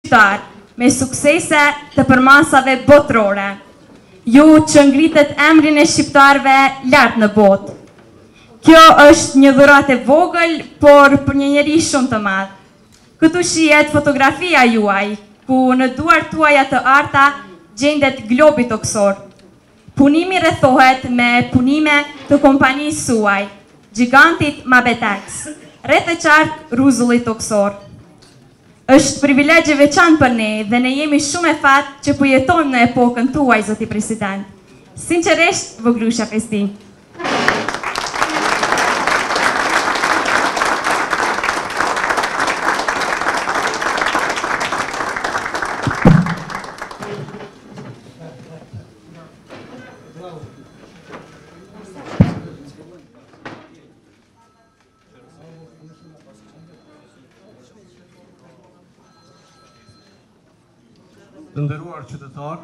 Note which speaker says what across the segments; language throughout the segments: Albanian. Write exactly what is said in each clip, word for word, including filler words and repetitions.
Speaker 1: shqiptar me suksese të përmasave botërore. Ju që ngritet emrin e shqiptarve lartë në botë. Kjo është një dhuratë e vogël, por për një njeri shumë të madh. Këtu shihet fotografia juaj, ku në duart tuaja të arta gjendet globi toksor. Punimi rrethohet me punime të kompanisë suaj, gigantit Mabetex, rreth e qartë rruzullit toksor. Është privilegj e veçantë për ne dhe ne jemi shumë e fat që po jetojmë në epokën tuaj, zoti president. Sinqerisht, voglusha festi.
Speaker 2: Të nderuar qytetar,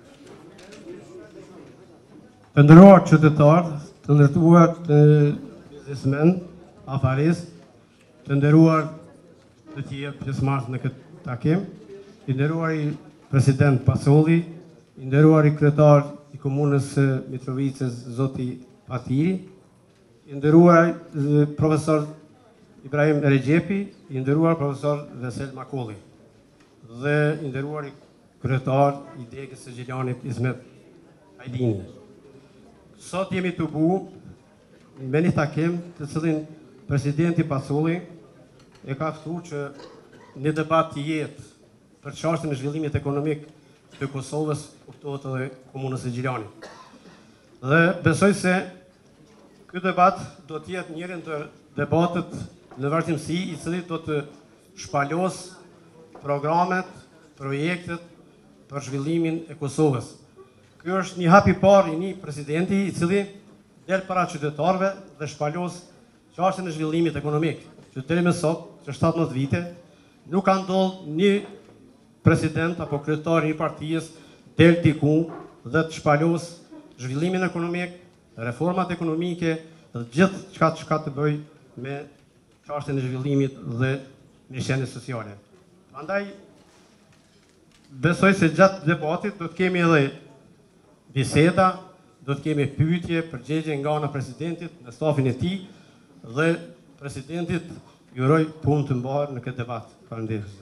Speaker 2: të nderuar qytetar, të ndërtuar të biznesmen, afarist, të nderuar të tjerë pjesëmarrës në këtë takim, i nderuar i president Pasolli, i nderuar i kryetar i komunës Mitrovicës zoti Patiri, i nderuar profesor Ibrahim Regjepi, i nderuar profesor Vesel Makolli dhe i nderuar i kryetar i degës së Gjellanit Ismet Ajdini. Sot jemi të bu me një takim të cilin presidenti Pasolli e ka ftuar që një debat të jetë për çështjen e zhvillimit ekonomik të Kosovës kuptohet edhe komunës së Gjellanit. Dhe besoj se ky debat do të jetë njëri ndër debatet në vazhdimsi i cili do të shpalos programet, projektet për zhvillimin e Kosovës. Ky është një hap i parë i një presidenti i cili del para qytetarëve dhe shpalos çështjen e zhvillimit ekonomik. Që deri më sot, që shtatëdhjetë vite, nuk ka ndodhur një president apo kryetar i një partisë del diku dhe të shpalos zhvillimin ekonomik, reformat ekonomike dhe gjithë çka çka të bëj me çështjen e zhvillimit dhe nishenjes sociale. Prandaj besoj se gjatë debatit do të kemi edhe biseda, do të kemi pyetje, përgjigje nga ana presidentit në stafin e tij dhe presidentit ju uroj punë të mbarë në këtë debat. Faleminderit.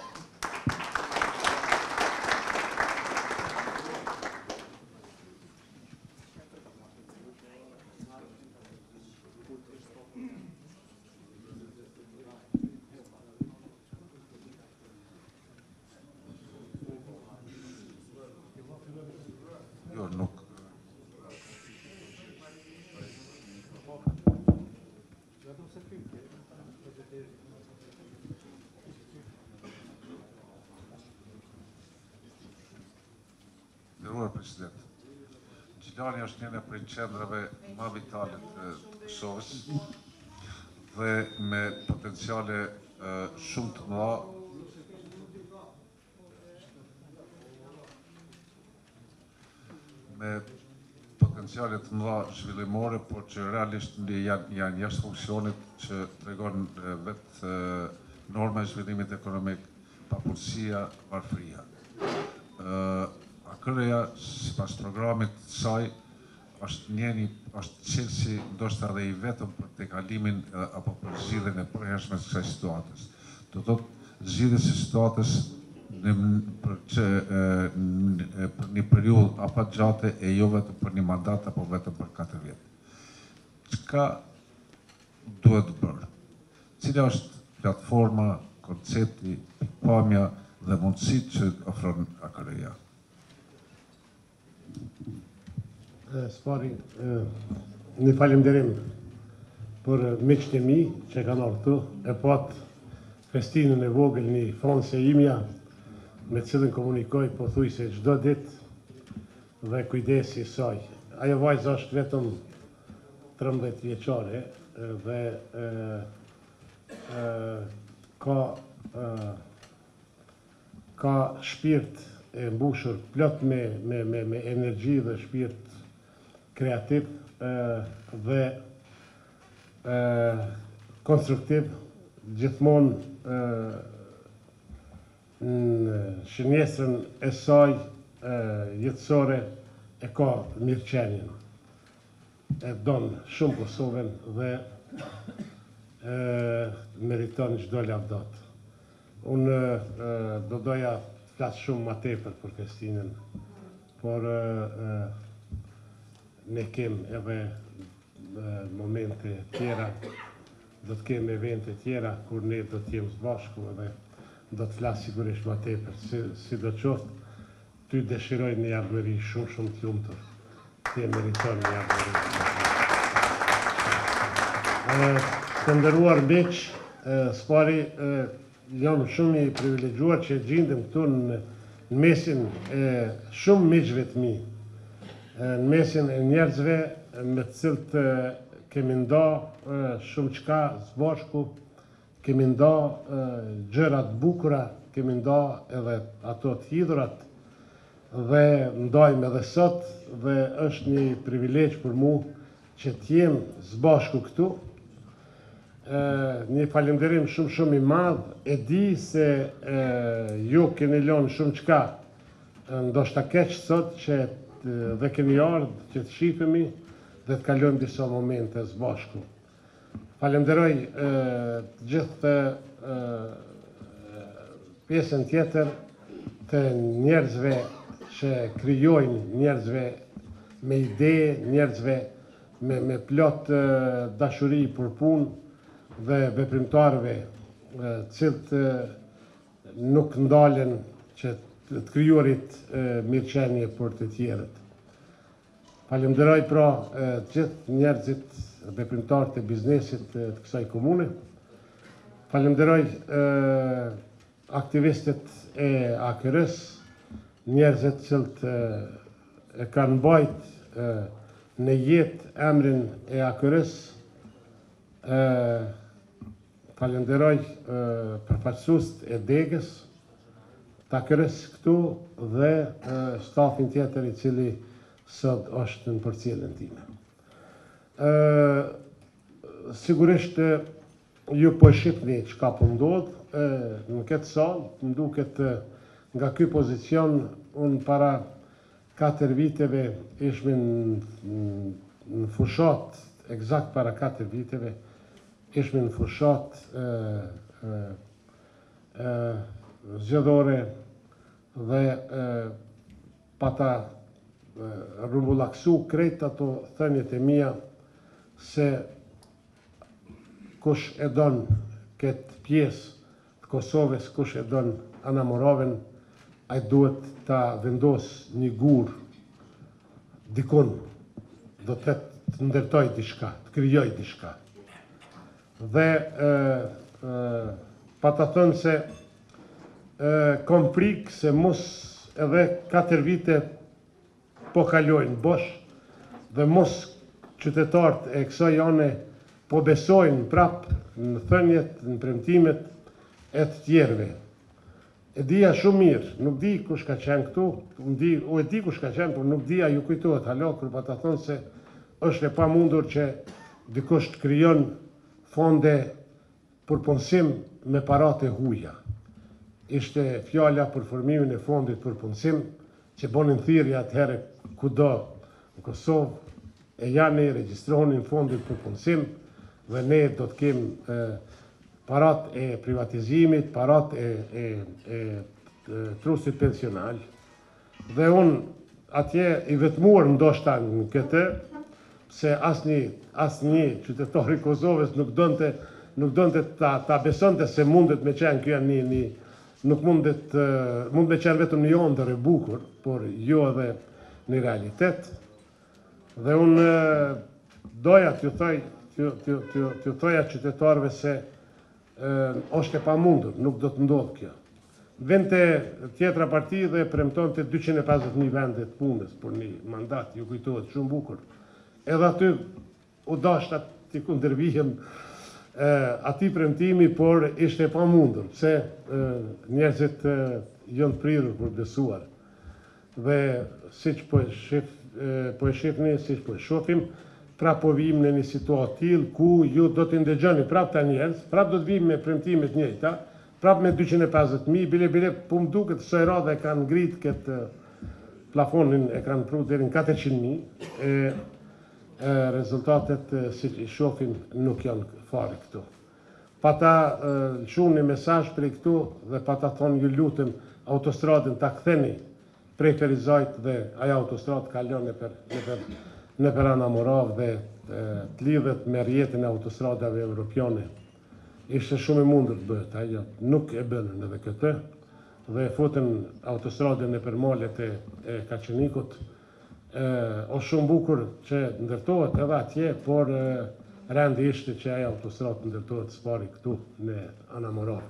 Speaker 3: President, Gjilani është njëne prej qendrave më vitale të Kosovës dhe me potenciale shumë të mëdha me potenciale të mëdha zhvillimore, por që realisht janë, janë jashtë funksionit që tregon vetë norma e zhvillimit ekonomik, papurësia, varfëria. Akërëja, si pas programit saj, është njeni, është cilësi, ndoshta edhe i vetëm për të kalimin apo për zgjidhjen e përhershme të kësaj situatës. Do thotë zgjidhja e situatës për një periudhë afatgjate e jo vetëm për një mandat apo vetëm për katër vjet. Çka duhet bërë? Cila është platforma, koncepti, pikpamja dhe mundësitë që ofron Akërëja?
Speaker 4: Spari, një falemderim për miqtë e mi që kanë ardhur këtu, e pat festinën e vogël një Franse imja me cilën komunikoj pothuajse çdo ditë dhe kujdesi i saj. Ajo vajzë është vetëm trembëdhjetë vjeçare dhe ka ka shpirt e mbushur plot me me me me energji dhe shpirt kreativ dhe konstruktiv, gjithmonë në shënjestrën e saj jetësore e ka mirëqenien. E donë shumë Kosovën dhe meriton çdo lavdat. Unë do doja të flas shumë më tepër për festinën, por ne kem edhe momente tjera, do të kem evente tjera kur ne do të jemi së bashku edhe do të flas sigurisht më tepër. Si, si do qoftë, ty dëshiroj një ardhmëri shumë shumë të lumtur. Ti e meriton një ardhmëri. Të nderuar miq, spari jam shumë i privilegjuar që gjendem këtu në mesin e shumë miqve të mi, në mesin e njerëzve me të cilët kemi nda shumë çka së bashku, kemi nda gjërat bukura, kemi nda edhe ato të hidhurat dhe ndajmë edhe sot dhe është një privilegj për mu që t'jem së bashku këtu. Një falenderim shumë shumë i madh, e di se ju keni lënë shumë çka, ndoshta keq sot që dhe keni ardhur që të shihemi dhe të kalojmë disa momente së bashku. Falenderoj të gjithë pjesën tjetër të njerëzve që krijojnë, njerëzve me ide, njerëzve me, me plot dashuri për punë dhe veprimtarëve cilët nuk ndalen që të krijuarit mirëqenie për të tjerët. Falenderoj pra të gjithë njerëzit veprimtarët e biznesit të kësaj komune. Falenderoj aktivistët e A K R-s, njerëzit cilët e kanë mbajt në jetë emrin e A K R-s. Falenderoj përfaqësuesit e degës, të A K R-s këtu dhe stafin tjetër i cili sot është në përcjelljen time. Sigurisht ju po shihni çka po ndodh në këtë salë, më duket nga ky pozicion unë para katër viteve ishme në fushat, eksakt para katër viteve ishme në fushat zgjedhore dhe pata rrumbullaksu krejt ato thënjet e mia se kush e don këtë pjesë të Kosovës, kush e don Ana Moravën, ai duhet ta vendos një gur dikun, do të të ndërtoj diçka, të krijoj diçka. Dhe pa ta thënë se kom frikë se mos edhe katër vite po kalojnë bosh dhe mos qytetarët e kësaj ane po besojnë prap në thënjet, në premtimet e të tjerëve. E dija shumë mirë, nuk di kush ka qenë këtu, o e di kush ka qenë, por nuk dija ju kujtohet halo, kur pa ta thonë se është e pamundur që dikush të krijon fonde për punësim me parate huaja. Ishte fjala për formimin e fondit për punësim, që bonin thirrje atëherë kudo në Kosovë, e janë regjistronin fondit për punësim dhe ne do të kem parat e privatizimit, parat e, e, e, e trusit pensional. Dhe unë atje i vetmuar ndoshta në këtë, se asnjë asnjë qytetar i Kosovës nuk donte nuk donte ta, ta besonte se mundet me qenë kjo një, një nuk mundet mund me qenë vetëm një ëndër e bukur, por jo edhe në realitet. Dhe unë doja t'ju thoj, t'ju thoja qytetarëve se është e pamundur, nuk do të ndodhë kjo. Vente tjetra parti dhe premtonte dyqind e pesëdhjetë mijë vende të punës për një mandat, ju kujtohet shumë bukur. Edhe aty u dashta t'i kundërvihem ati premtimi, por ishte e pamundur, pse njerëzit janë të prirur për besuar. Dhe siç po e shif, po e shifni, siç po e shohim, prap po vijmë në një situatë tillë ku ju do të ndëgjoni prap ta njerëz, prap do të vijmë me premtime të njëjta, prapë me dyqind e pesëdhjetë mijë, bile bile po më duket kësaj radhe e kanë ngrit këtë plafonin, e kanë pru deri në katërqind mijë, e, e rezultatet e, si i shohim nuk janë fare këtu. Pa ta lëshu një mesazh për këtu dhe pa ta thonë ju lutem autostradën ta ktheni prej Ferizajt dhe aja autostradë kalon në për, në për, në për Ana Morav dhe e, të lidhet me rrjetin e autostradave europiane. Ishte shumë e mundur të bëhet, ajo nuk e bënën edhe këtë dhe e futën autostradën e për malet e, e Kaçenikut. E, o shumë bukur që ndërtohet edhe atje, por e, rendi ishte që aja autostradë ndërtohet s'pari këtu në Ana Morav.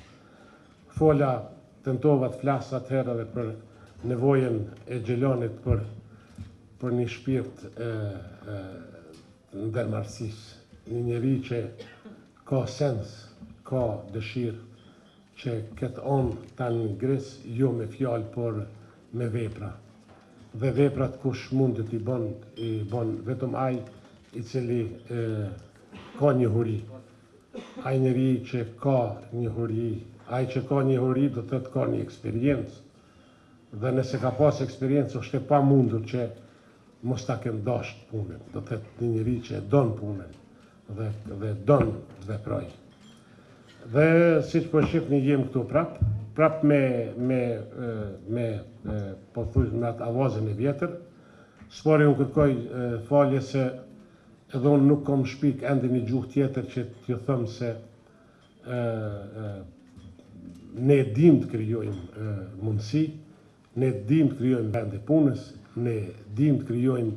Speaker 4: Fola tentova të flasë atëherë edhe për nevojën e Gjelanit për, për një shpirt e, e, ndërmarrësis, një njeri që ka sens, ka dëshirë që këtë onë ta ngris jo me fjalë, por me vepra. Dhe veprat kush mundet i bën, i bën vetëm ai i cili e, ka një huri. Ai njeri që ka një huri, ai që ka një huri do të të ka një eksperiencë. Dhe nëse ka pas eksperiencë, është e pa mundur që mos ta kem dasht punën. Do të të një njëri që e don punën dhe, dhe don dhe praj. Dhe si që po shifni jem këtu prap, prap me, me, me, me po thuj me atë avazën e vjetër. S'pari unë kërkoj e, falje se edhe unë nuk kom shpik ende një gjuhë tjetër që t'ju thëmë se e, e, ne dim të krijojmë mundësi, ne dim të krijojmë vende punës, ne dim të krijojmë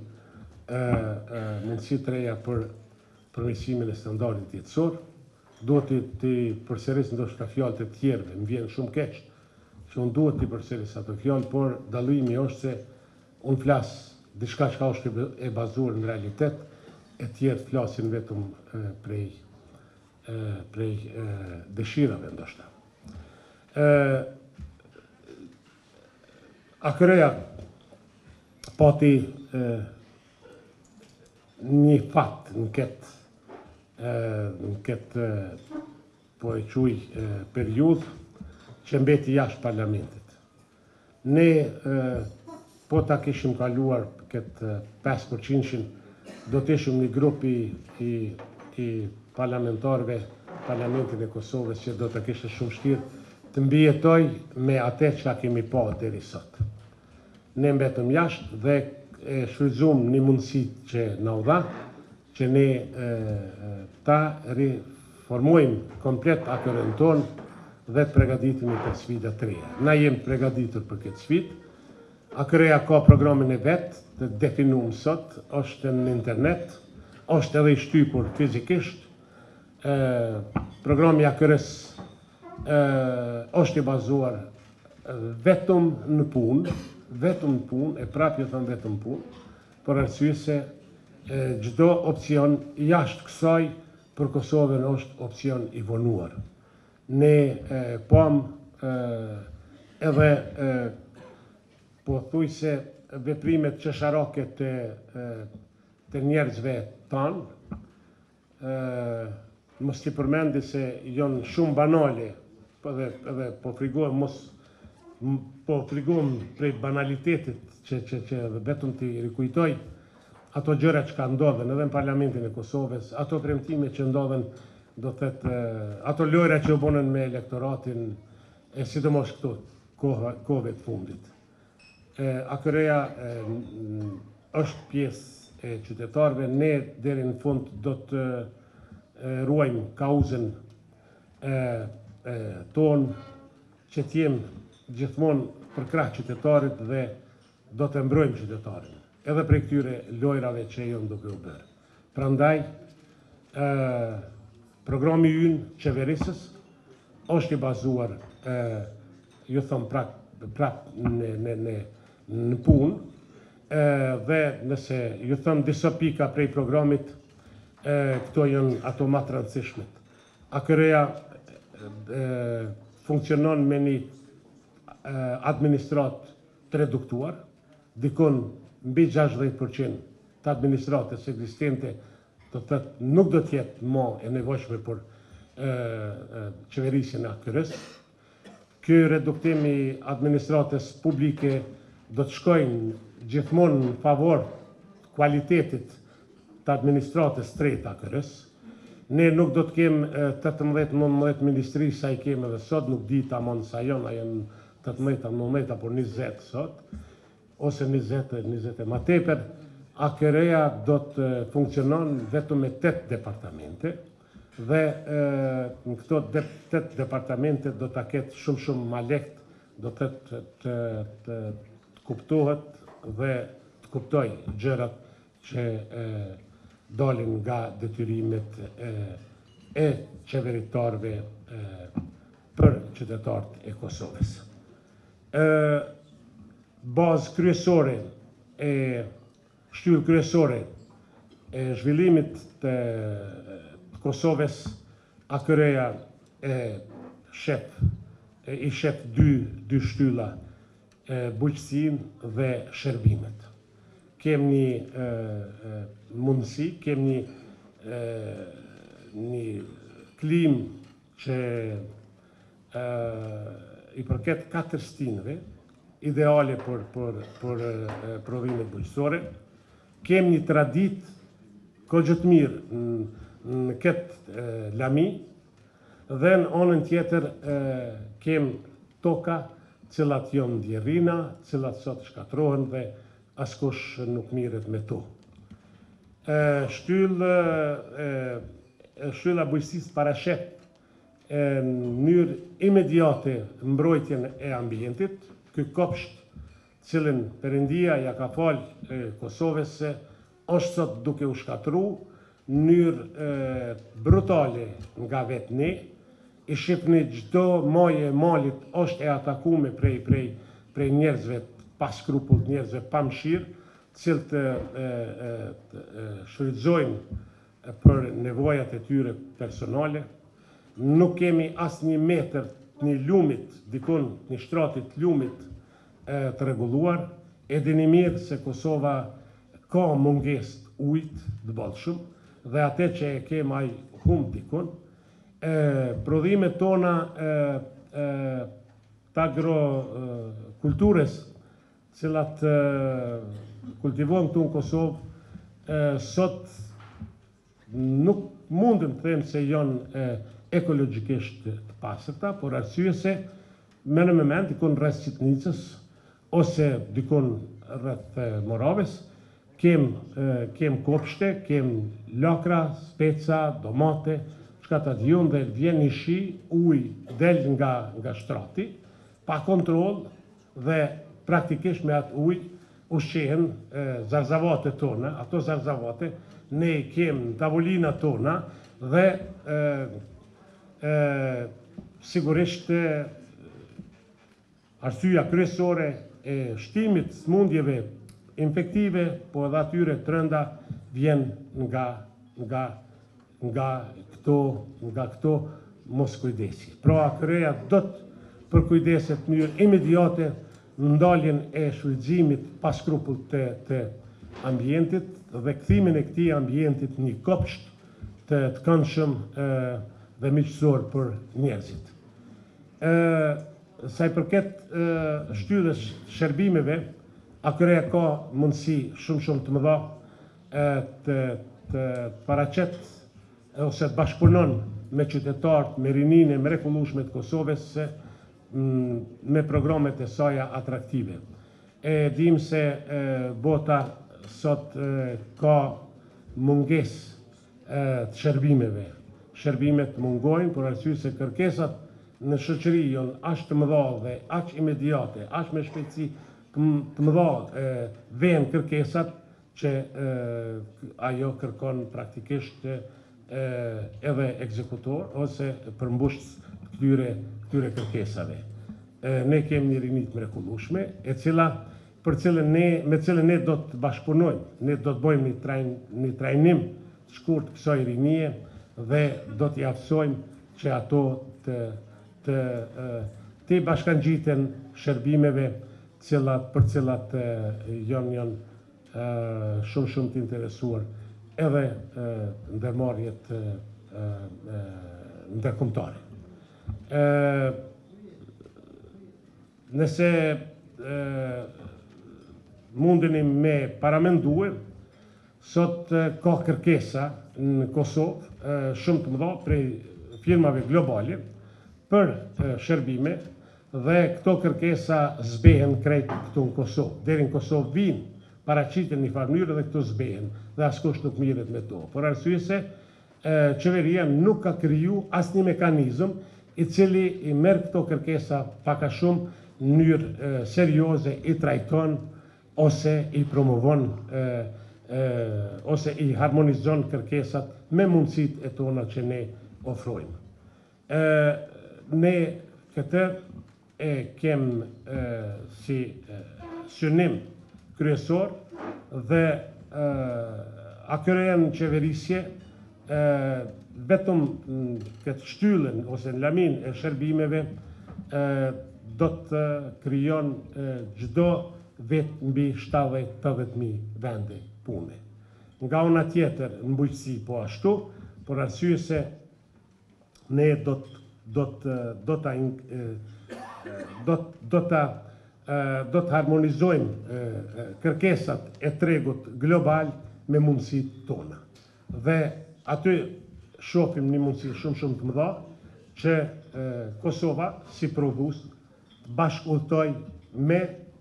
Speaker 4: mundësi të reja për përmirësimin e standardit jetësor. Duhet të, të përsëris ndoshta fjalët e tjerëve, më vjen shumë keq që unë duhet të përsëris ato fjalë, por dallimi është se unë flas diçka që është e bazuar në realitet, e tjerë flasin vetëm e, prej e, prej e, dëshirave ndoshta. E, Akëreja pati e, një fat në këtë, e, në këtë e, po e quj e, periudhë që mbeti jashtë parlamentit. Ne e, po ta kishim kaluar këtë pesë përqind, do të ishim një grup i, i, i parlamentarëve parlamentin e Kosovës që do të kishte shumë vështirë të mbijetoj me atë që kemi pa deri sot. Ne mbetëm jashtë dhe e shfrytzuam një mundësi që na u dha, që ne e, ta riformojmë komplet akërën tonë dhe të përgatitemi për sfida të reja. Na jemi të përgatitur për këtë sfidë. Akëreja ka programin e vetë, të definuar sot, është në internet, është edhe i shtypur fizikisht. E, programi i akërës e, është i bazuar vetëm në punë, vetëm në punë, e prapë ju thëmë vetëm punë, për arsye se e, çdo opcion jashtë kësaj për Kosovën është opcion i vonuar. Ne e, pam e, edhe e, po thuj se veprimet qesharake të, të njerëzve tanë, e, mos t'i përmendi se janë shumë banale, edhe, edhe po frigohem mos po frigohem prej banalitetit që, që, që vetëm t'i rikujtoj ato gjëra që ka ndodhen edhe në parlamentin e Kosovës, ato premtime që ndodhen, do të thëtë, ato lojra që u bonën me elektoratin, e sidomos këto kohëve të fundit. E, Akëreja e, është pjesë e qytetarëve, ne deri në fund do të e, ruajmë kauzën e, e, tonë, që t'jemë gjithmonë për krah qytetarit dhe do të mbrojmë qytetarin, edhe për këtyre lojrave që janë duke u bërë. Prandaj, e, programi ynë qeverisës është i bazuar, e, ju thëmë prap, prap në, në, në, në punë, e, dhe nëse ju thëmë disa pika prej programit, e, këto janë ato ma të rëndësishmet. Akëreja e, funksionon me një administrat të reduktuar, dikon mbi gjashtëdhjetë përqind të administratës eksistente do të thëtë nuk do t'jetë më e nevojshme për qeverisjen e Akyres. Ky reduktim i administratës publike do të shkojnë gjithmonë në favor kualitetit të administratës tretë Akyres. Ne nuk do të kemë tetëmbëdhjetë nëntëmbëdhjetë ministri sa i kemë edhe sot, nuk di tamam sa janë, a janë tetëmbëdhjetë nëntëmbëdhjetë apo njëzet sot, ose njëzet njëzet e ma tepër. Akyreja do të funksionon vetëm me tetë departamente dhe në këto tetë departamente do të ketë shumë shumë ma lehtë, do të të, të, të, të kuptohet dhe të kuptoj gjërat që e, dalin nga detyrimet e, e qeveritarëve e, për qytetarët e Kosovës. E, bazë kryesore e shtyllë kryesore e zhvillimit të Kosovës, Akyreja e shep, e, i shep dy, dy shtylla, e, bujqësinë dhe shërbimet. Kem një e, e, mundësi, kem një, e, një klim që e, i përket katër stinëve, ideale për, për, për e, prodhimet bujqësore. Kem një tradit kogje të mirë në, në këtë e, lami, dhe në anën tjetër e, kem toka cilat janë djerrina, cilat sot shkatrohen dhe askush nuk mirët me to. E, shtyllë, e, shtylla bujqësisë parashet e, në mënyrë imediate mbrojtjen e ambientit, ky kopsht cilën Perëndia ja ka falë e, Kosovës se është sot duke u shkatru në mënyrë brutale nga vetë ne, i shqipni çdo maje e malit është e atakume prej, prej, prej njerëzve pa skrupull, njerëzve pa mëshirë, cilët shfrytëzojnë për nevojat e tyre personale. Nuk kemi asë një metër një lumit, dikon një shtratit lumit e, të reguluar, e dini mirë se Kosova ka mungesë ujtë të bollshëm, dhe atë që e kem ai hum dikon. E, prodhimet tona e, e, të agrokulturës, cilat e, kultivohen këtu në Kosovë, e, sot nuk mundem të them se janë e, ekologjikisht të pastërta, por arsye se me në moment dikon rreth Qitnicës ose dikon rreth Moravës, kem, e, kem kopshte, kem lakra, speca, domate, çka ta diun dhe vjen një shi, ujë del nga, nga shtrati, pa kontroll dhe praktikisht me atë ujë ushqehen zarzavate tona, ato zarzavate ne kem në tavolina tona dhe e, e, sigurisht e, arsyeja kryesore e shtimit smundjeve infektive, po edhe atyre të rënda vjen nga, nga, nga këto, nga këto mos kujdesi. Pra Akyreja do të përkujdeset në mënyrë imediate në ndaljen e shfrytëzimit pa skrupull të, të ambientit dhe kthimin e këtij ambientit një kopsht të, të këndshëm e, dhe miqësor për njerëzit. E, sa i përket e, shtyllës shërbimeve, Akyreja ka mundësi shumë shumë të mëdha e, të, të paraqet ose të bashkëpunon me qytetarët, me rininë e mrekullueshme të Kosovës me programet e saja atraktive. E dim se e, bota sot e, ka munges e, të shërbimeve. Shërbimet mungojnë, por arsye se kërkesat në shoqëri janë aq të mëdha dhe aq imediate, aq me shpejtësi të mëdha e, vjen kërkesat që e, ajo kërkon praktikisht e, edhe ekzekutor ose përmbushës këtyre, këtyre kërkesave. E, ne kemi një rini të mrekullueshme, e cila, për cilën ne, me cilën ne do të bashkëpunojmë, ne do të bëjmë një, trajn, një trajnim të shkurt kësaj rinie dhe do t'i aftësojmë që ato të, të, të bashkangjiten shërbimeve cilat, për cilat janë, janë shumë shumë të interesuar edhe ndërmarrjet ndërkombëtare. Ë Nëse ë mundeni me paramendue, sot ka kërkesa në Kosovë shumë të mëdha prej firmave globale për shërbime dhe këto kërkesa zbehen krejt këtu në Kosovë. Deri në Kosovë vinë, paraqiten një farë mënyrë dhe këto zbehen dhe askush nuk mirret me to. Por arsye se qeveria nuk ka kriju asnjë mekanizëm i cili i merr këto kërkesa pak a shumë në mënyrë serioze, i trajton ose i promovon ose i harmonizon kërkesat me mundësitë e tona që ne ofrojmë. Ne këtë e kem si synim kryesor dhe akërën qeverisje vetëm këtë shtyllën ose në lamin e shërbimeve do të krijon çdo vit mbi shtatëdhjetë tetëdhjetë mijë vende pune. Nga ana tjetër në bujqësi po ashtu, por arsye se ne do të do të do ta do do ta do të harmonizojmë kërkesat e tregut global me mundësitë tona. Dhe aty shohim një mundësi shumë shumë të mëdha që Kosova si prodhues bashkëultoj me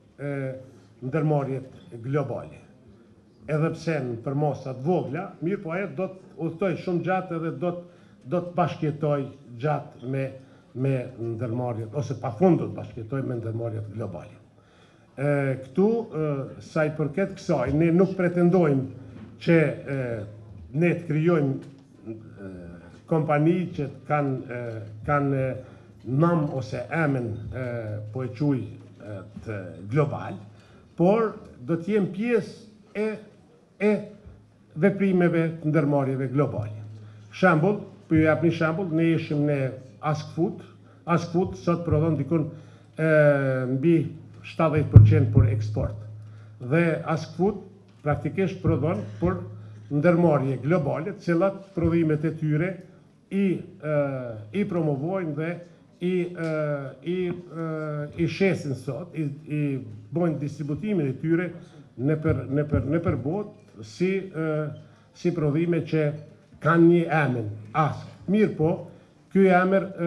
Speaker 4: ndërmarrjet globale. Edhe pse në për masa të vogla, mirë po ajo do të udhtoj shumë gjatë edhe do të do të bashkëjetoj gjatë me me ndërmarrjet ose pafund do të bashkëjetoj me ndërmarrjet globale. E, këtu e, sa i përket kësaj, ne nuk pretendojmë që e, ne të krijojmë e, kompani që kanë e, kanë nam ose emën e, po e quaj e, të global, por do të jem pjesë e e veprimeve të ndërmarrjeve globale. Shembull, për ju jap një shembull, ne ishim në Askfut, Askfut sot prodhon dikun e, mbi shtatëdhjetë përqind për eksport. Dhe Askfut praktikisht prodhon për ndërmarrje globale, të cilat prodhimet e tyre i e, i promovojnë dhe i e, i e, i shesin sot, i, i bojnë distributimin e tyre në për në për në për botë si e, si prodhime që kanë një emër as. Mirë po, ky emër e,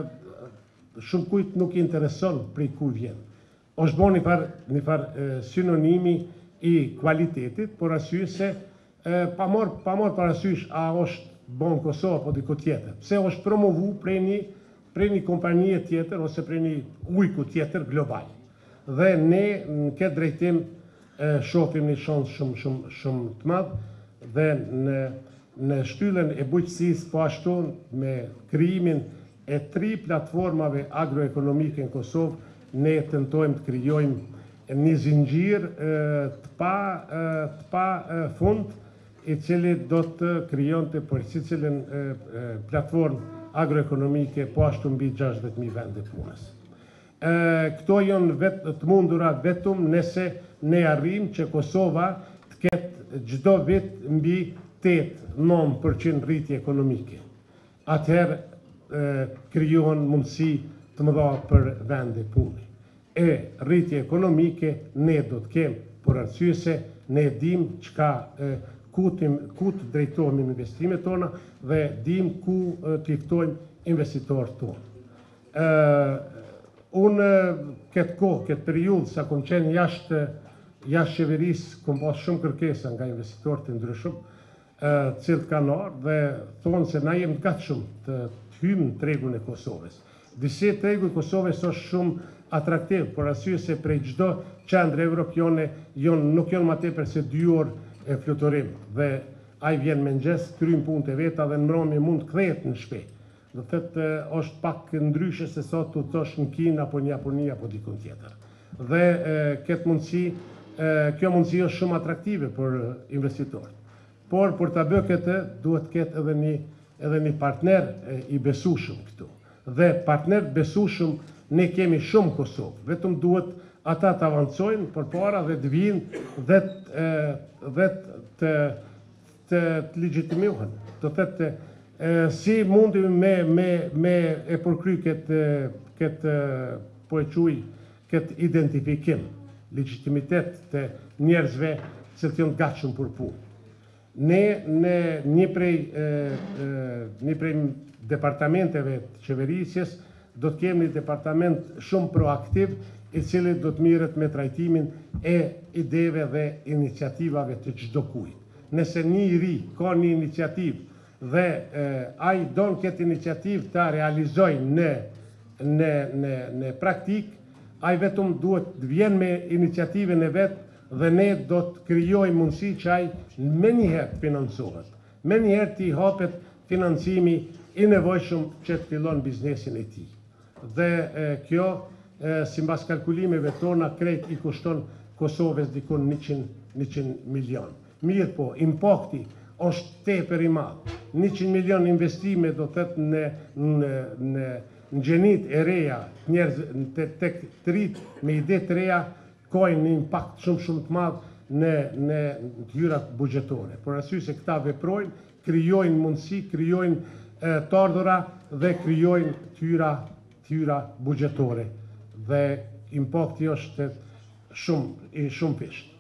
Speaker 4: shumë kujt nuk i intereson prej ku vjen. Është bën një far një far e, sinonimi i kualitetit, por arsye se e, pa marr pa marr parasysh a është bon Kosovë apo diku tjetër. Pse është promovu prej një prej një kompanie tjetër ose prej një ujku tjetër global. Dhe ne në këtë drejtim e, shohim një shans shumë shumë shumë të madh dhe në në shtyllën e bujqësisë po ashtu me krijimin e tri platformave agroekonomike në Kosovë ne tentojmë të krijojmë një zinxhir të pa të pa fund i cili do të krijonte për secilën platformë agroekonomike po ashtu mbi gjashtëdhjetë mijë vende punës. Këto janë vetë të mundura vetëm nëse ne arrijmë që Kosova të ketë çdo vit mbi tetë nëntë përqind rritje ekonomike. Atëherë krijohen mundësi të mëdha për vende pune. E rritje ekonomike ne do të kemi, por arsye se ne dim çka ku të ku të drejtohemi me investimet tona dhe dim ku të ftojmë investitorët tonë. Unë këtë kohë, këtë periudhë sa kom qenë jashtë jashtë qeverisë, kom pas shumë kërkesa nga investitorët e ndryshëm, të cilët kanë ardhur dhe thonë se na jemi të gatshëm të hyjmë në tregun e Kosovës. Disi tregu i Kosovës është shumë atraktiv, por arsye se prej çdo qendre evropiane janë nuk janë më tepër se dy orë e fluturim dhe ai vjen me mëngjes, kryen punët e veta dhe në mbrëmje mund të kthehet në shtëpi. Do thotë është pak ndryshe se sa tu thosh në Kinë apo në Japoni apo diku tjetër. Dhe këtë mundësi, kjo mundësi është shumë atraktive për investitorët. Por për ta bërë këtë duhet të ketë edhe një edhe një partner i besueshëm këtu. Dhe partner besueshëm ne kemi shumë Kosovë. Vetëm duhet ata të avancojnë përpara dhe të vinë dhe të dhe të të legjitimohen. Do thotë Uh, si mundi me, me, me e përkry këtë, këtë po e quj, këtë identifikim, legitimitet të njerëzve që të janë gatshëm për punë. Ne në një prej, e, e, një prej departamenteve të qeverisjes do të kemi një departament shumë proaktiv i cili do të mirët me trajtimin e ideve dhe iniciativave të çdo kujt. Nëse një i ri ka një iniciativë dhe e, ai don këtë iniciativë ta realizojë në, në, në, në praktik, ai vetëm duhet të vjen me iniciativën e vet dhe ne do të krijojmë mundësi që ai me njëherë të financohet. Me njëherë të i hapet financimi i nevojshëm që të fillon biznesin e tij. Dhe e, kjo, e, si mbas kalkulimeve tona, krejt i kushton Kosovës dikon njëqind milion. Mirë po, impakti është tepër i madh. njëqind milion investime do të thotë në, në, në, në gjenit e reja, njerëz të tek të rit me ide të reja, kojnë një impakt shumë shumë të madhë në, në hyrat bugjetore. Por arsye se këta veprojnë, krijojnë mundësi, krijojnë e, të ardhura dhe krijojnë tyra, tyra bugjetore. Dhe impakti është shumë, i shumë pisht.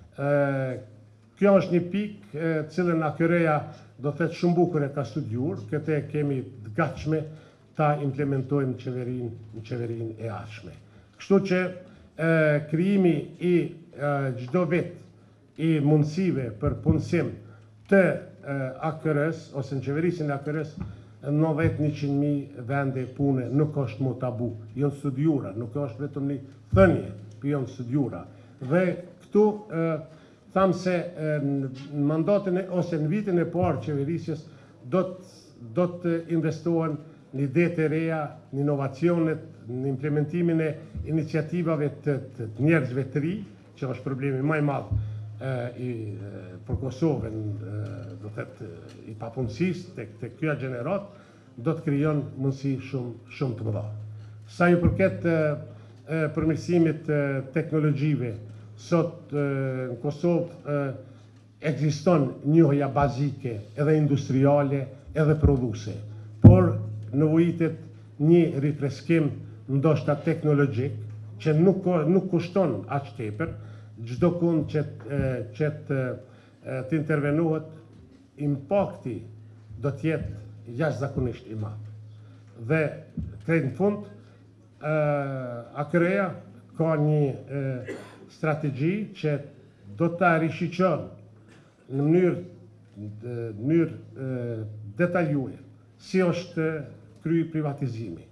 Speaker 4: Kjo është një pikë e cilën Akereja do të thotë shumë bukur e ka studiuar, këtë kemi të gatshme ta implementojmë në qeverinë, në qeverinë e ardhshme. Kështu që krijimi i çdo vit i mundësive për punësim të A K R-s ose në qeverisin e A K R-s nëntëdhjetë njëqind mijë vende pune nuk është më tabu, janë studiura, nuk është vetëm një thënie, por janë studiura. Dhe këtu tham se në mandatin e, ose në vitin e parë qeverisjes do të do të investohen në ide të reja, në inovacionet, në implementimin e iniciativave të, të, të njerëzve të ri, që është problemi më i madh i për Kosovën, do të thotë i papunësisë tek tek ky gjenerat, do të krijon mundësi shumë shumë të mëdha. Sa i përket përmirësimit të teknologjive, sot në Kosovë ekziston njohja bazike edhe industriale edhe produse, por nevojitet një rifreskim ndoshta teknologjik që nuk nuk kushton aq tepër, çdo kund që që të, të intervenohet, impakti do të jetë jashtëzakonisht i madh. Dhe krejt në fund, Akereja ka një strategji që do ta rishiqon në mënyrë në mënyrë detajue si është kry privatizimi.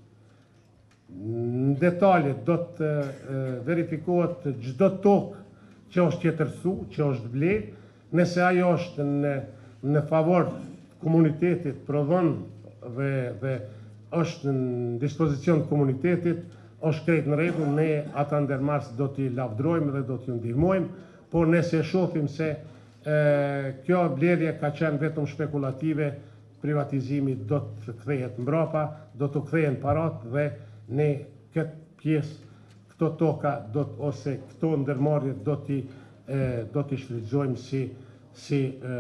Speaker 4: Në detalet do të verifikohet çdo tokë që është tjetërsu, që është ble, nëse ajo është në, në favor komunitetit, prodhon dhe, dhe është në dispozicion të komunitetit, është krejt në rregull, ne ata ndërmarrës do t'i lavdrojmë dhe do t'i ndihmojmë, por nëse shohim se e, kjo blerje ka qenë vetëm spekulative, privatizimi do të kthehet mbrapa, do të kthehen parat dhe ne këtë pjesë, këto toka do të, ose këto ndërmarrje do t'i do t'i shfrytëzojmë si si e,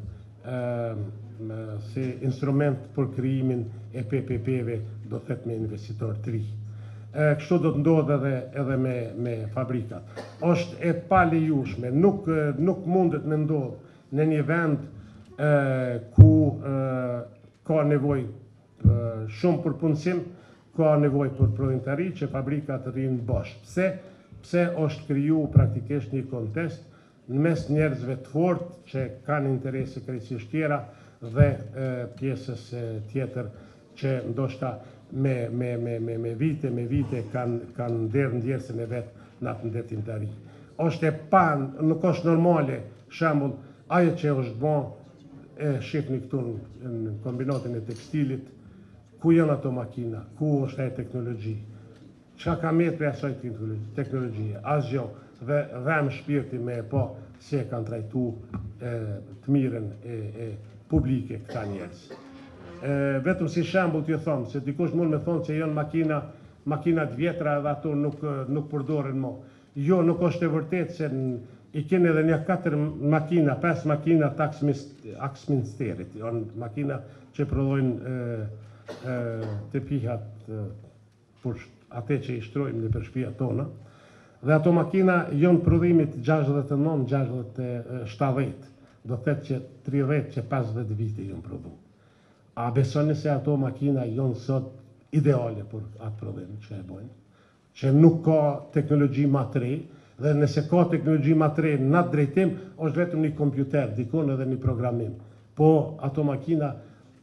Speaker 4: e, si instrument për krijimin e P P P-ve, do të thotë me investitor të ri. Kështu do të ndodhe edhe, edhe me, me fabrikat. Është e palejueshme, nuk, nuk mundet me ndodhë në një vend e, ku e, ka nevoj e, shumë për punësim, ka nevoj për prodhimtari që fabrikat rrinë bosh. Pse? Pse është kriju praktikisht një kontest në mes njerëzve të fortë që kanë interese krejtësisht tjera dhe e, pjesës e, tjetër që ndoshta me, me, me, me, me vite, me vite kanë kan nderë ndjersën e vetë në atë ndërtimtari. Është e pan, nuk është normale, shembull, ajo që është bon, e shifni këtu në, në kombinatin e tekstilit, ku janë ato makina, ku është e teknologji, qa ka metë për asaj teknologjie, asgjë, dhe dhem shpirti me e po se kanë trajtu e, të miren e, e publike këta njerëz. E, vetëm si shembull t'ju thonë, se dikush mund me thonë që janë makina, makinat vjetra dhe ato nuk, nuk përdoren mo. jo nuk është e vërtet se i kene edhe një katër makina, pesë makina të aksministerit, janë makina që prodhojnë të pihat për atë që i shtrojmë në për shtëpia tona. Dhe ato makina janë prodhimit gjashtëdhjetë e nëntë gjashtëdhjetë e shtatëdhjetë, do të thotë që tridhjetë që pesëdhjetë vite janë prodhu. A besoni se ato makina janë sot ideale për atë prodhim që e bojnë, që nuk ka teknologji ma të re, dhe nëse ka teknologji ma të re në atë drejtim, është vetëm një kompjuter, dikon edhe një programim. Po ato makina,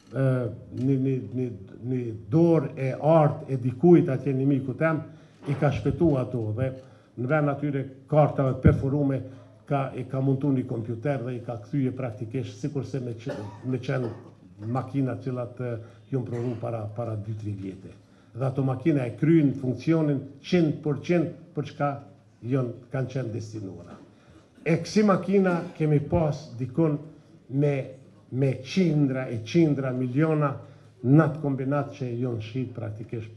Speaker 4: një dorë e artë e dikujt atje një miku tem, i ka shpetu ato dhe në vend atyre kartave të perforume, i ka mundu një kompjuter dhe i ka këthyje praktikisht, sikur se me qenë makina cilat jënë prodhu para dy tri vjete. Dhe ato makina e krynë funksionin qind për qind për çka jënë kanë qenë destinuara. E kësi makina kemi pas dikun me qindra e qindra miliona në atë kombinat që jënë shqit praktikisht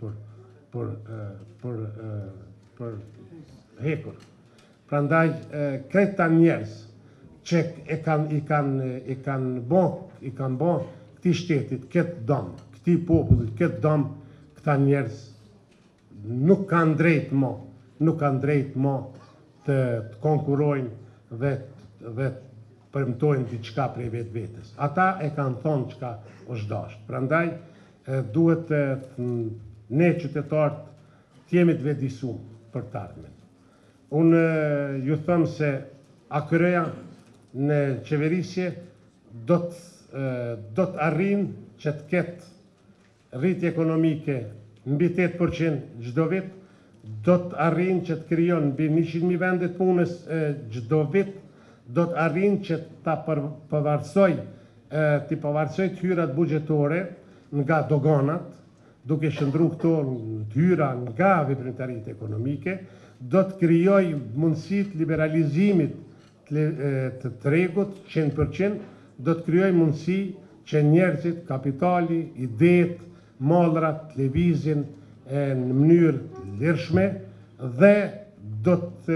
Speaker 4: për hekur. Prandaj, krejt ta njerës që i kanë bon këti shtetit, këtë dom, këti popullit, këtë dom, këta njerës nuk kanë drejt mo, nuk kanë drejt mo të konkurojnë dhe të përmtojnë diçka prej vetë vetës. Ata e kanë thonë qka është dashtë. Prandaj, duhet ne qytetarët t'jemi të vedisum për të ardhmen. Unë ju thëmë se akëreja në qeverisje do të arrin që të ketë rritje ekonomike mbi tetë përqind çdo vit, do të arrin që të krijon mbi njëqind mijë vendet punës çdo vit, do të arrin që ta përvarësoj të përvarësoj të hyrat buxhetore nga doganat, duke shëndru këto të hyra nga veprimtaritë ekonomike, do të krijoj mundësit liberalizimit të tregut njëqind përqind, do të krijoj mundësi që njerëzit, kapitali, idetë, mallrat, lëvizjen në mënyrë lirshme dhe do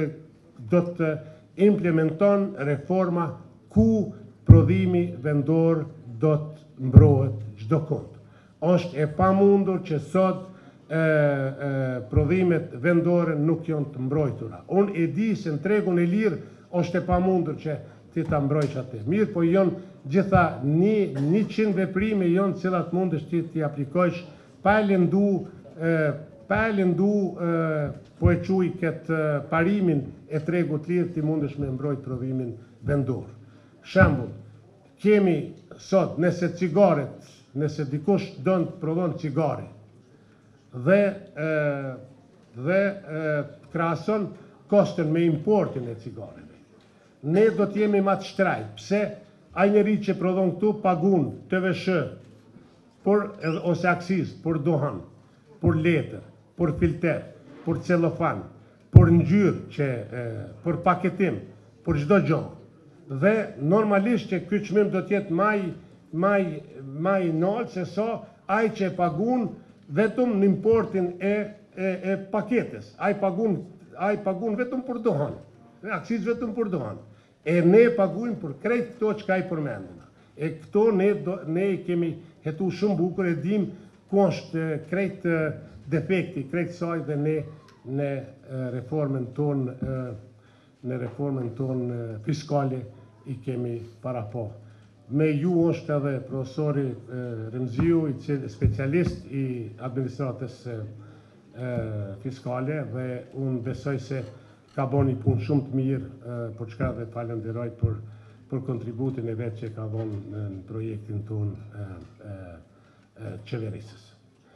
Speaker 4: të implementon reforma ku prodhimi vendor do të mbrohet çdo kund. Është e pamundur që sot prodhimet vendore nuk janë të mbrojtura. Unë e di se në tregun e lirë është e pamundur që ti ta mbrojsh atë. Mirë, po janë gjitha njëqind veprime janë cilat mundesh ti t'i aplikojsh pa e lëndu pa e lëndu po e quj këtë parimin e tregut lirë ti mundesh me mbrojt prodhimin vendor. Shembull, kemi sot nëse cigaret, nëse dikush don të prodhon cigare dhe dhe krahason kostin me importin e cigareve. Ne do t'jemi ma të shtrajt. Pse ai njeri që prodhon këtu pagun T V S H ose aksiz për duhan, për letër, për filter, për celofan, për ngjyrë, për paketim, për çdo gjë. Dhe normalisht që ky çmim do t'jetë më i lartë se sa ai që e pagun vetëm në importin e paketes. Ai pagun vetëm për duhan, aksiz vetëm për duhan. E ne paguajmë për krejt këto që ka i përmendina. E këto ne i kemi hetu shumë bukur, e dim ku është krejt defekti, krejt saj dhe ne në reformën tonë në reformën tonë fiskale i kemi para po. Me ju është edhe profesori Remziu, i cili specialist i administratës fiskale dhe unë besoj se ka bo një punë shumë të mirë, për çka dhe falenderoj për kontributin e vetë që ka vonë në projektin tonë qeverisës.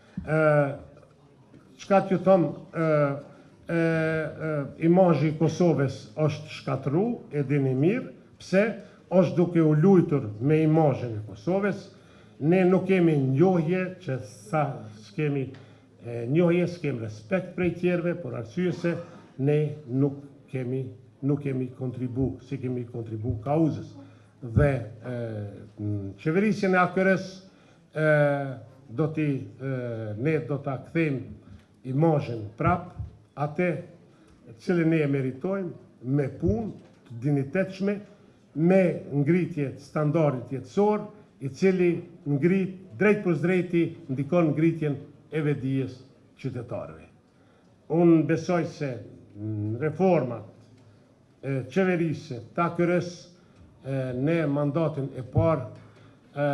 Speaker 4: Çka t'ju thomë, imazhi i Kosovës është shkatru, e dini mirë, pse është duke u lujtur me imazhin e Kosovës. Ne nuk kemi njohje që sa s'kemi njohje, s'kemi respekt prej tjerve, por arsye se ne nuk kemi nuk kemi kontribu, si kemi kontribu kauzës. Dhe qeverisjen e A K R-s do t'i ne do t'a kthejmë imazhin prap, atë cilin ne e meritojmë, me punë të dinjitetshme, me ngritje të standardit jetësor, i cili ngrit drejt për drejti ndikon ngritjen e vetdijes qytetarëve. Unë besoj se reformat e qeverisë të A K R-s në mandatin e parë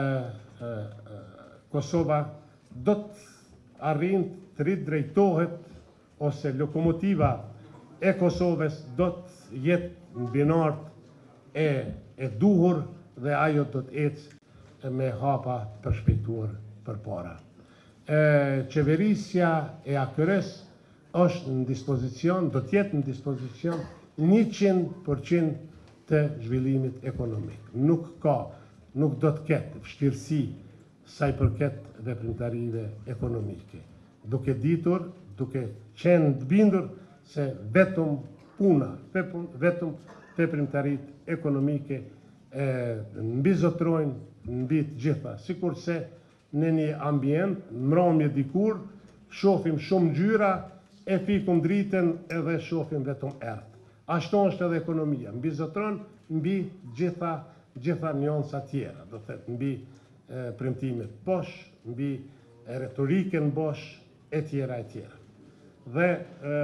Speaker 4: Kosova do të arrin të ridrejtohet ose lokomotiva e Kosovës do të jetë në binart e, e duhur dhe ajo do të ecë me hapa përshpejtuar për para. E, qeverisja e A K R-s është në dispozicion, do të jetë në dispozicion njëqind përqind të zhvillimit ekonomik. Nuk ka, nuk do të ketë vështirësi sa i përket veprimtarive ekonomike. Duke ditur, duke qenë të bindur se vetëm puna, vetëm veprimtarit ekonomike e, mbizotrojnë mbi të gjitha. Sikurse në një ambient, mbrëmje dikur, shohim shumë ngjyra, e fikum dritën edhe shohim vetëm ertë. Ashtu është edhe ekonomia, mbizotron mbi gjitha gjitha njonsa tjera, do të thotë mbi e, premtimet bosh, mbi e, retorikën bosh e tjera e tjera. Dhe e,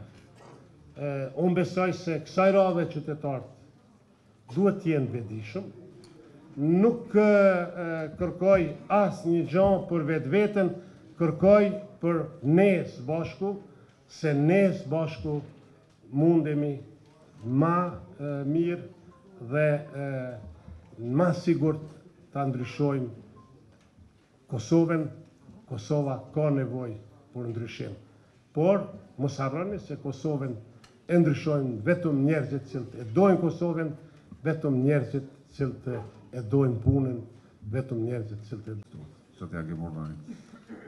Speaker 4: e, unë besoj se kësaj radhe qytetarët duhet të jenë vetëdijshëm, nuk e, e, kërkoj asë një gjë për vetë vetën, kërkoj për ne së bashku, se ne së bashku mundemi ma e, mirë dhe e, ma sigurt të ndryshojmë Kosovën. Kosova ka nevojë për ndryshim. Por, mos harroni se Kosovën e ndryshojnë vetëm njerëzit që e dojnë Kosovën, vetëm njerëzit që e dojnë punën, vetëm njerëzit që e dojnë.
Speaker 3: Që t'ja ke mordani.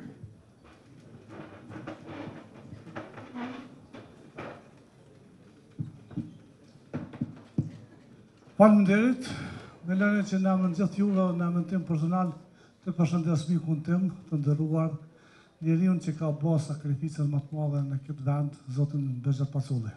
Speaker 5: Faleminderit, me lëre që në emrin gjithë juve, në emrin tim personal, të përshëndes mikun tim, të nderuar, njeriun që ka bërë sakrificën më të madhe në këtë vend, zotin Bezhet Paculli.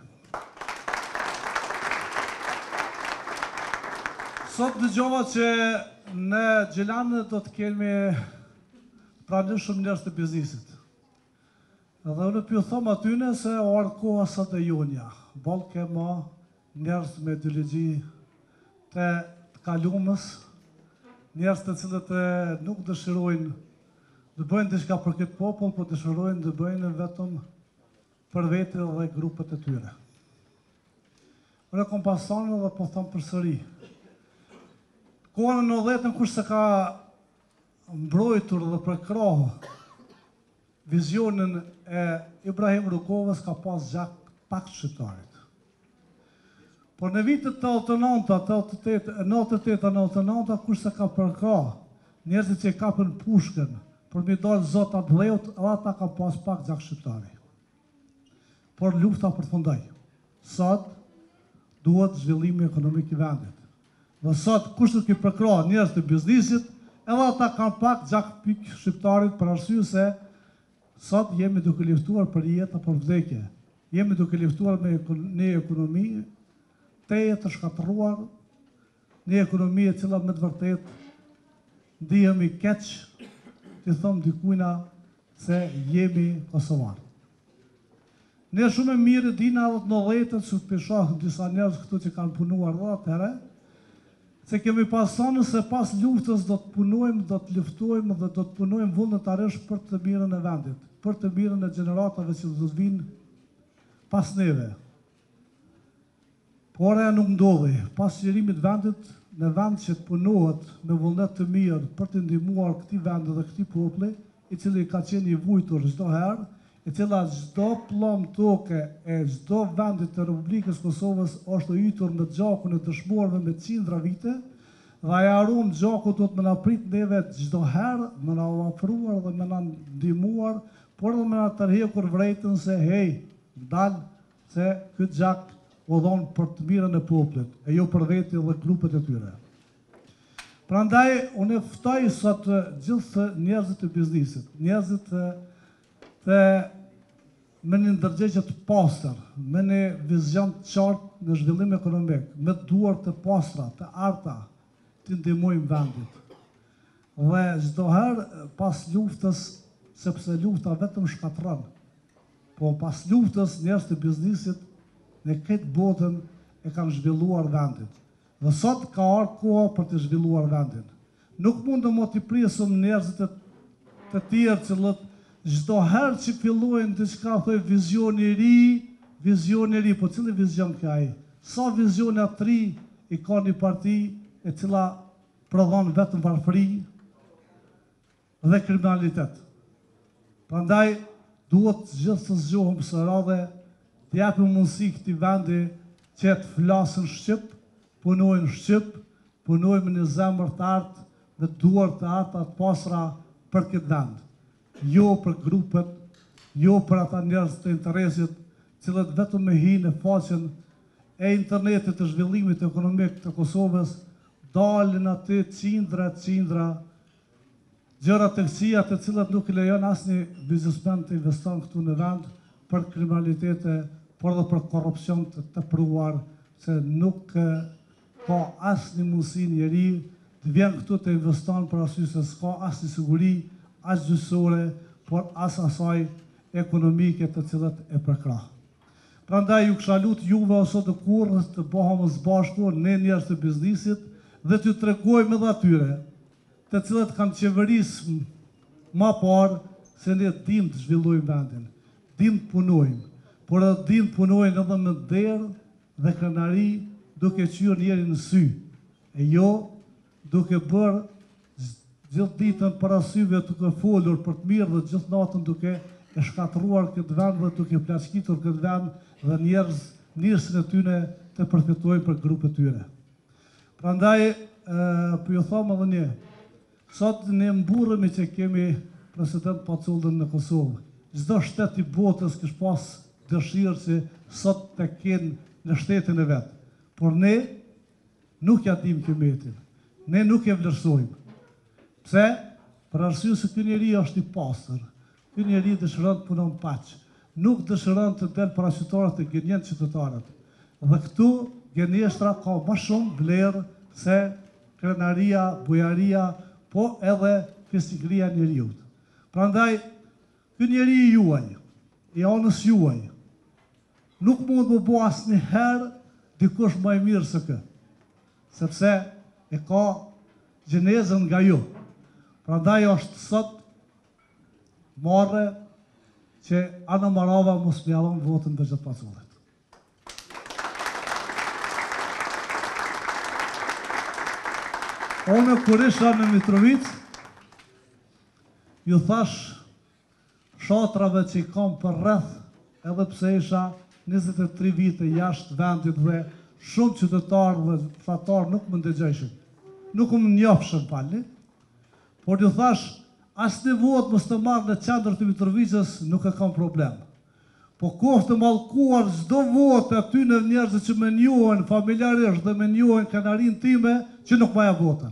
Speaker 5: Sot dëgjova që në Gjilanë do të kemi pranë shumë njerëz të biznisit. Edhe unë pju thom atyne se orë koha sot e jonja, bol ke ma njerëz me ideologji të kalumës, njerëz të cilët nuk dëshirojnë të bëjnë diçka për këtë popull, por dëshirojnë të bëjnë vetëm për vete dhe grupet e tyre. Unë kom pasonë dhe po thëmë përsëri. Kohën e nëntëdhjetën kush se ka mbrojtur dhe përkrahë vizionin e Ibrahim Rugovës ka pas gjak pak shqiptarit. Por në vitet të nëntëdhjetë, nëntëdhjetë, nëntëdhjetë, nëntëdhjetë, kush se ka përka, njerëzit që kapën pushkën, për mi dalë zota bleut, edhe ata ka pas pak gjak shqiptari. Por lufta përfundoi. Sot duhet zhvillimi ekonomik i vendit. Dhe sot kush të ki përkra njerëz të biznisit, edhe ata kanë pak gjak pik shqiptarit për arsye se sot jemi duke luftuar për jetë apo vdekje. Jemi duke luftuar me një ekonomi teje të shkatëruar, një ekonomi e cila me të vërtet ndihemi keq të thëmë dikujna se jemi kosovar. Ne shumë e mirë dina dhe të nëntëdhjetën, që të peshohë disa njerëz këtu që kanë punuar dhe atëherë, se kemi pasonë se pas luftës do të punojmë, do të luftojmë dhe do të punojmë vullnetarisht për të mirën e vendit, për të mirën e gjeneratave që do të vinë pas neve. Por e nuk ndodhi, pas qërimit vendit, në vend që të punohet me vullnet të mirë për të ndihmuar këtij vendi dhe këtij populli, i cili ka qenë i vujtur çdo herë, i cila çdo pllom toke e çdo vendi të Republikës Kosovës është hytur në gjakun e dëshmorëve me qindra vite, dhe ajo arum gjaku do të më na prit neve çdo herë, më na ofruar dhe më na ndihmuar, por dhe më na tërhekur vërejtën se hej, dal se ky gjak u dhonë për të mirën e popullit, e jo për veti dhe grupet e tyre. Prandaj, unë e ftoj sot gjithë njerëzit të biznisit, njerëzit të me një ndërgjegje të pastër, me një vizion të qartë në zhvillim ekonomik, me duar të pastra, të arta, të ndihmojmë vendit. Dhe çdo herë pas luftës, sepse lufta vetëm shkatron, po pas luftës njerëz të biznesit në këtë botën e kanë zhvilluar vendin. Dhe sot ka ardhur koha për të zhvilluar vendin. Nuk mund të mos i prisëm njerëzit të, të tjerë që çdo herë që fillojnë diçka thoj vizion i ri, vizion i ri, po cili vizion ka ai? Sa vizione të ri i ka një parti e cila prodhon vetëm varfëri dhe kriminalitet. Prandaj duhet gjithë të zgjohëm së radhe, të japim mundësi këtij vendi që të flasin shqip, punojnë shqip, punojnë me një zemër të artë, me duar të arta të pasra për këtë vend. Jo për grupet, jo për ata njerëz të interesit, cilët vetëm me hi në faqen e internetit të zhvillimit ekonomik të Kosovës, dalin aty cindra, cindra, gjëra të këqija të cilat nuk i lejon asnjë biznesmen të investon këtu në vend për kriminalitete, por edhe për korrupsion të tepruar, se nuk ka asnjë mundësi njeri të vjen këtu të investon për arsye se s'ka asnjë siguri, as gjyqësore, por as asaj ekonomike të cilat e përkrah. Prandaj ju kisha lut juve ose të kurrës të bëhemi së bashku ne njerëz të biznesit dhe t'ju tregojmë edhe atyre të cilët kanë qeverisë ma parë se ne dim të zhvillojmë vendin, dim të punojmë, por edhe dim të punojnë edhe me derë dhe krenari duke qyrë njeri në sy, e jo duke bërë gjithë ditën parasyve duke folur për të mirë dhe gjithë natën duke e shkatruar këtë vend dhe duke plaçkitur këtë vend dhe njerëz njerëzën e tyne të përfitojnë për grupet tyre. Prandaj, për ju thamë edhe një, sot ne mburremi që kemi president Pacullën në Kosovë. Çdo shtet i botës kish pas dëshirë që sot të kenë në shtetin e vet. Por ne nuk ja dim kimetin. Ne nuk e vlerësojmë. Pse? Për arsye se ky njeri është i pastër. Ky njeri dëshiron të punon paq. Nuk dëshiron të del paraqytetarët e gënjen qytetarët. Dhe këtu gënjeshtra ka më shumë vlerë se krenaria, bujaria, po edhe fisnikëria e njeriut. Prandaj, ky njeri i juaj, i anës juaj, nuk mund të bëjë asnjëherë dikush më i mirë se kë, sepse e ka gjenezën nga ju. Prandaj është sot marrë që Ana Marava mos më jallon votën dhe gjithë Pacullit. Unë kur isha në Mitrovic, ju thash shatrave që i kam për rreth, edhe pse isha njëzet e tri vite jashtë vendit dhe shumë qytetarë dhe fatarë nuk më ndëgjëshin. Nuk më njofshën falni, por ju thash, asë një votë mos të marrë në qendër të Mitrovicës nuk e kam problem. Po kohë të mallkuar çdo votë aty në njerëzit që më njohin familjarisht dhe më njohin kanarin time që nuk maja votën.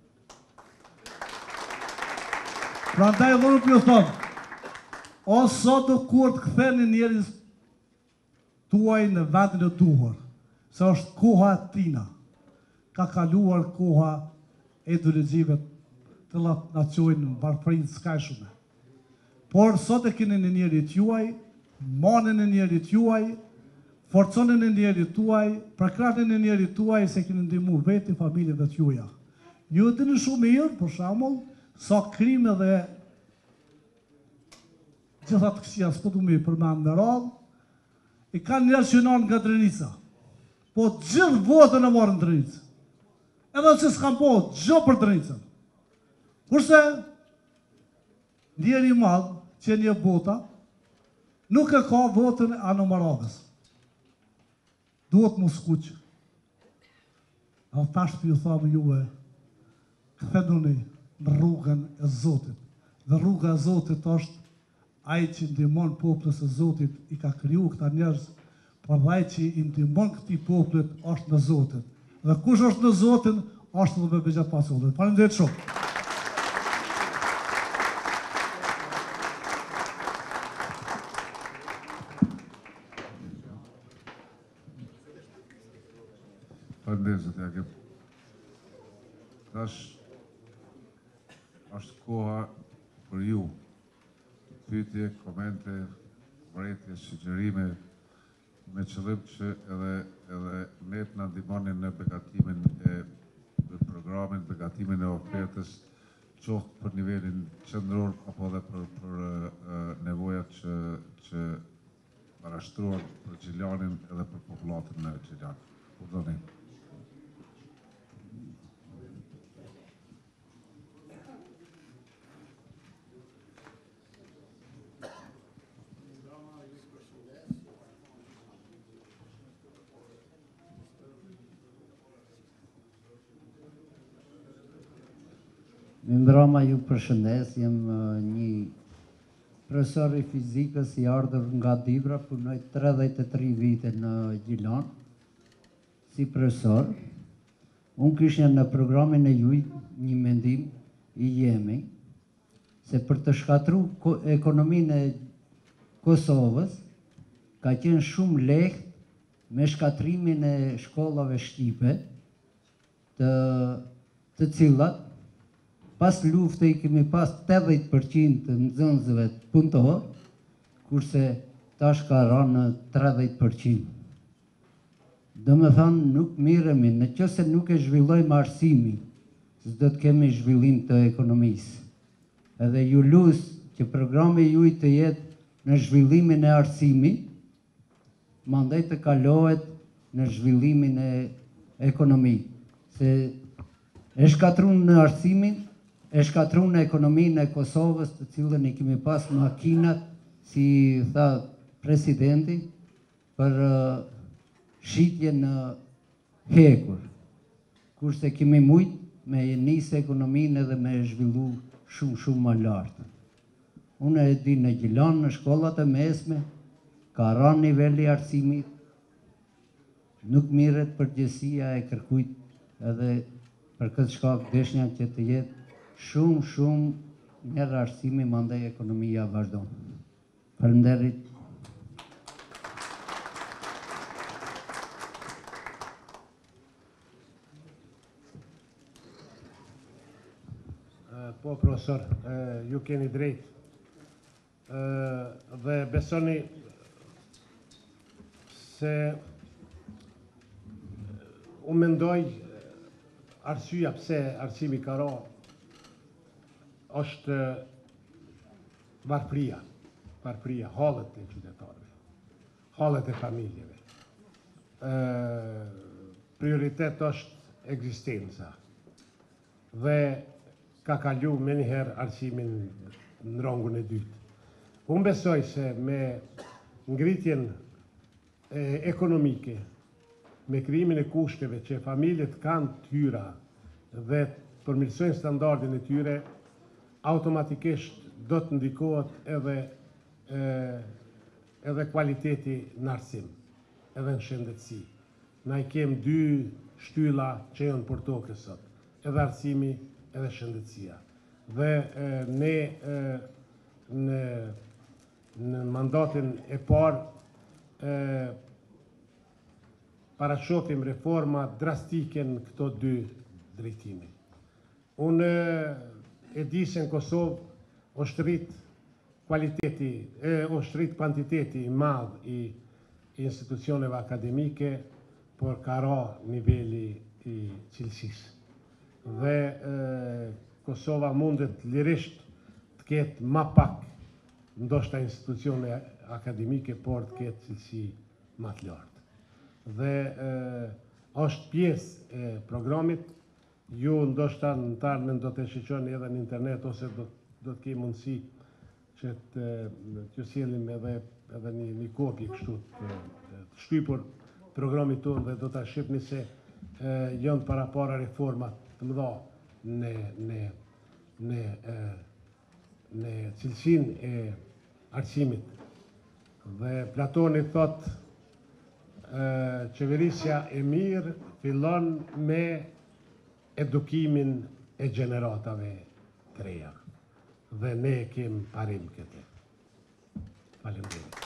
Speaker 5: Prandaj dhe nuk ju thonë, o sot do kur të ktheni njerëz tuaj në vendin e duhur, se është koha e tina. Ka kaluar koha e ideologjive të na çojnë në varfëri të skajshme. Por sot e keni në njerit juaj, manën e njerit juaj, forconën e njerit tuaj, përkrahjen e njerit tuaj se keni ndihmu vetë familjeve të juaja. Ju e dini shumë mirë, për shembull, sa krime dhe gjitha të këqija s'po du me i përmend me radhë, i kanë njerëz që janë nga Drenica, po gjithë votën e marrën Drenicë. Edhe që s'kan po gjë për Drenicën. Kurse njeri i madh që një bota nuk e ka votën e Ana Maravës. Duhet mos skuq. A tash për ju thamë juve, ktheni në rrugën e Zotit. Dhe rruga e Zotit është ai që ndihmon popullin e Zotit, i ka kriju këta njerëz, por ai që i ndihmon këtij popullit është në Zotin. Dhe kush është në Zotin, është edhe me Bexhat Pacullin. Faleminderit shumë.
Speaker 3: Faleminderit zoti Agim. Tash është koha për ju. Pyetje, komente, vërejtje, sugjerime, me qëllim që edhe edhe ne të na ndihmoni në begatimin e programit, begatimin e ofertës, qoftë për nivelin qendror apo edhe për për uh, nevojat që që parashtruan për Gjilanin edhe për popullatën në Gjilan. Urdhoni.
Speaker 6: Mindrama ju përshëndes, jem një profesor i fizikës i ardhur nga Dibra, punoj tridhjetë e tre vite në Gjilan, si profesor. Unë kisha në programin e juj një mendim i jemi, se për të shkatru ekonominë e Kosovës, ka qenë shumë lehtë me shkatrimin e shkollave shqipe, të, të cilat pas lufte i kemi pas tetëdhjetë përqind të nxënësve të punëtor, kurse tash ka rënë në tridhjetë përqind. Do me thënë, nuk miremi, në qëse nuk e zhvillojmë arsimin, s'do të kemi zhvillim të ekonomisë. Edhe ju lus që programi juj të jetë në zhvillimin e arsimit, mandej të kalohet në zhvillimin e ekonomisë. Se e shkatrun në arsimin, e shkatrun në ekonominë e Kosovës, të cilën i kemi pas makinat, si tha presidenti, për uh, shitje në hekur. Kurse kemi mujt me nisë ekonominë edhe me zhvillu shumë shumë më lartë. Unë e di në Gjilan, në shkollat e mesme, ka rënë niveli arsimit, nuk mirret përgjegjësia e kërkujt, edhe për këtë shkak deshnja që të jetë shumë, shumë njerë arsimi, mandej ekonomia vazhdon. Faleminderit.
Speaker 4: Po, profesor, ju keni drejt. Dhe besoni se u mendoj arsyeja pse arsimi ka ra është varfëria, varfëria, hallet e qytetarëve, hallet e familjeve. Prioritet është ekzistenca dhe ka kalu me njëherë arsimin në rangun e dytë. Unë besoj se me ngritjen e, ekonomike, me krijimin e kushteve që familjet kanë të hyra dhe përmirësojnë standardin e tyre, automatikisht do të ndikohet edhe, e, edhe kualiteti në arsim, edhe në shëndetësi. Na i kem dy shtylla që janë për tokë sot, edhe arsimi, edhe shëndetësia. Dhe e, ne e, në, në mandatin e parë e, parashofim reforma drastike në këto dy drejtime. Unë e di se në Kosovë është rrit kualiteti, e, është rrit kvantiteti i madh i, i institucioneve akademike, por ka ra niveli i cilësisë. Dhe e, Kosova mundet lirisht të ketë ma pak, ndoshta institucione akademike, por të ketë cilësi ma të lartë. Dhe e, është pjesë e programit. Ju ndoshta në tarmen do të shiqoni edhe në internet, ose do, do të ke mundësi që të, të sjellim edhe, edhe një, një kopje kështu të, të shtypur programit tonë, dhe do të shqipni se e, janë para para reformat të mëdha në, në, në, e, në cilësin e arsimit. Dhe Platoni thot, e, qeverisja e mirë fillon me edukimin e gjeneratave të reja. Dhe ne kem parim këtë. Faleminderit.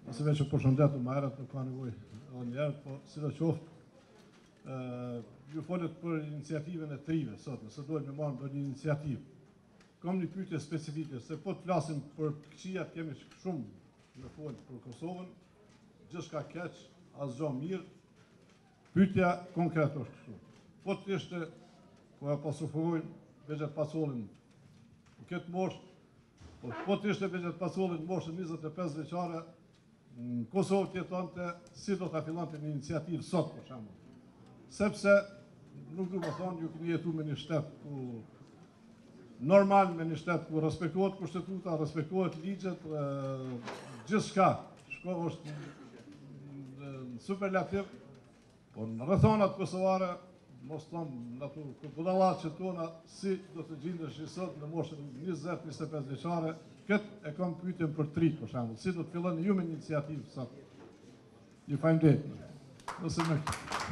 Speaker 7: ose veç që përshëndetu më herët, nuk ka nevojë edhe një herë, po si do qoftë, ë, ju folet për iniciativën e trive sot, nëse duhet me marrë ndonjë iniciativë. Kam një pyetje specifike, se po të flasim për këqijat, kemi shumë me folë për Kosovën, gjithçka keq, asgjë mirë. Pyetja konkret është kështu. Po të ishte, po e apostrofojmë Behçet Pasollin në këtë moshë, po, po të ishte Behçet Pasollin në moshën njëzet e pesë vjeçare, në Kosovë të jetonte, si do ta fillonte një iniciativë sot, për shembull. Sepse, nuk du më thonë, ju keni jetu me një shtet ku normal, me një shtet ku respektohet kushtetuta, respektohet ligjet, gjithçka, shko është në superlativ, po në rrethonat kosovare, mos tonë në ato budallat që tona, si do të gjendesh sot në moshën njëzet njëzet e pesë vjeçare, këtë e kam pyetjen për trit, për shembull, si do të filloni ju me një iniciativë sot. Ju faleminderit. Nëse më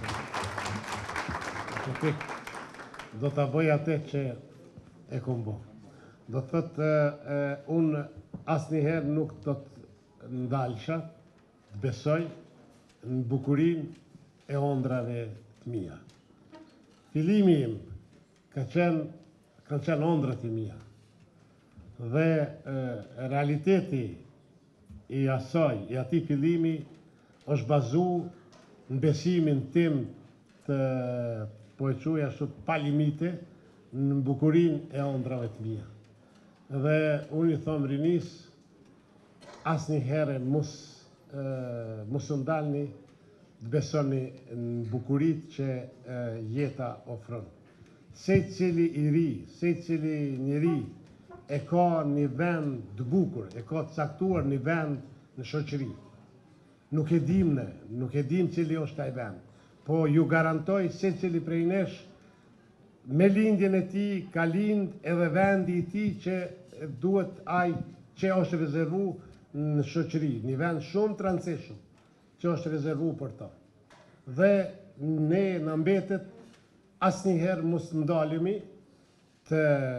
Speaker 4: do ta bëj atë që e kom bo. Do të thëtë, unë asnjëherë nuk do të ndalësha, të besoj në bukurinë e ondrave të mia. Fillimi im ka qenë, kanë qenë ondrat e mia. Dhe e, realiteti i asaj, i atij fillimi, është bazu në besimin tim të, po e quaj ashtu, pa limite, në bukurinë e ondrave të mia. Dhe unë i thom rinis, asnjëherë mos e, mos u ndalni të besoni në bukuritë që e, jeta ofron. Se cili i ri, se cili njeri e ka një vend të bukur, e ka të caktuar një vend në shoqëri. Nuk e dim ne, nuk e dim cili është ai vend, po ju garantoj se cili prej nesh me lindjen e ti ka lind edhe vendi i ti që duhet ai që është rezervu në shoqëri, një vend shumë të rëndësishëm që është rezervu për ta. Dhe ne në mbetet asnjëherë mos ndalemi të,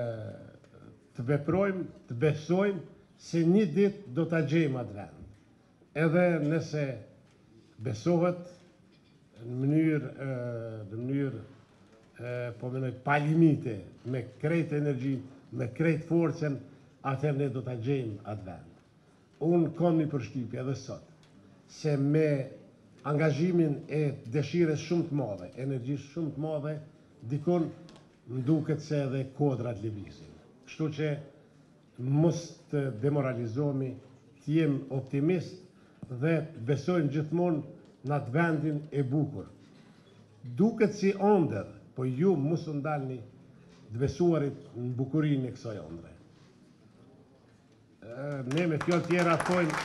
Speaker 4: të veprojmë, të besojmë se një ditë do ta gjejmë atë vend. Edhe nëse besohet në mënyrë, në mënyrë po menoj pa limite, me krejt energji, me krejt forcen, atëherë ne do ta gjejmë atë vend. Unë kam një përshtypje edhe sot, se me angazhimin e dëshires shumë të madhe, energjisë shumë të madhe, dikon më duket se edhe kodrat lëvizin. Kështu që mos të demoralizohemi, të jem optimist dhe besojmë gjithmonë në atë vendin e bukur. Duket si ondër, po ju mos u ndalni të besuarit në bukurinë e kësaj ondre. Ne me fjalë tjera thojmë,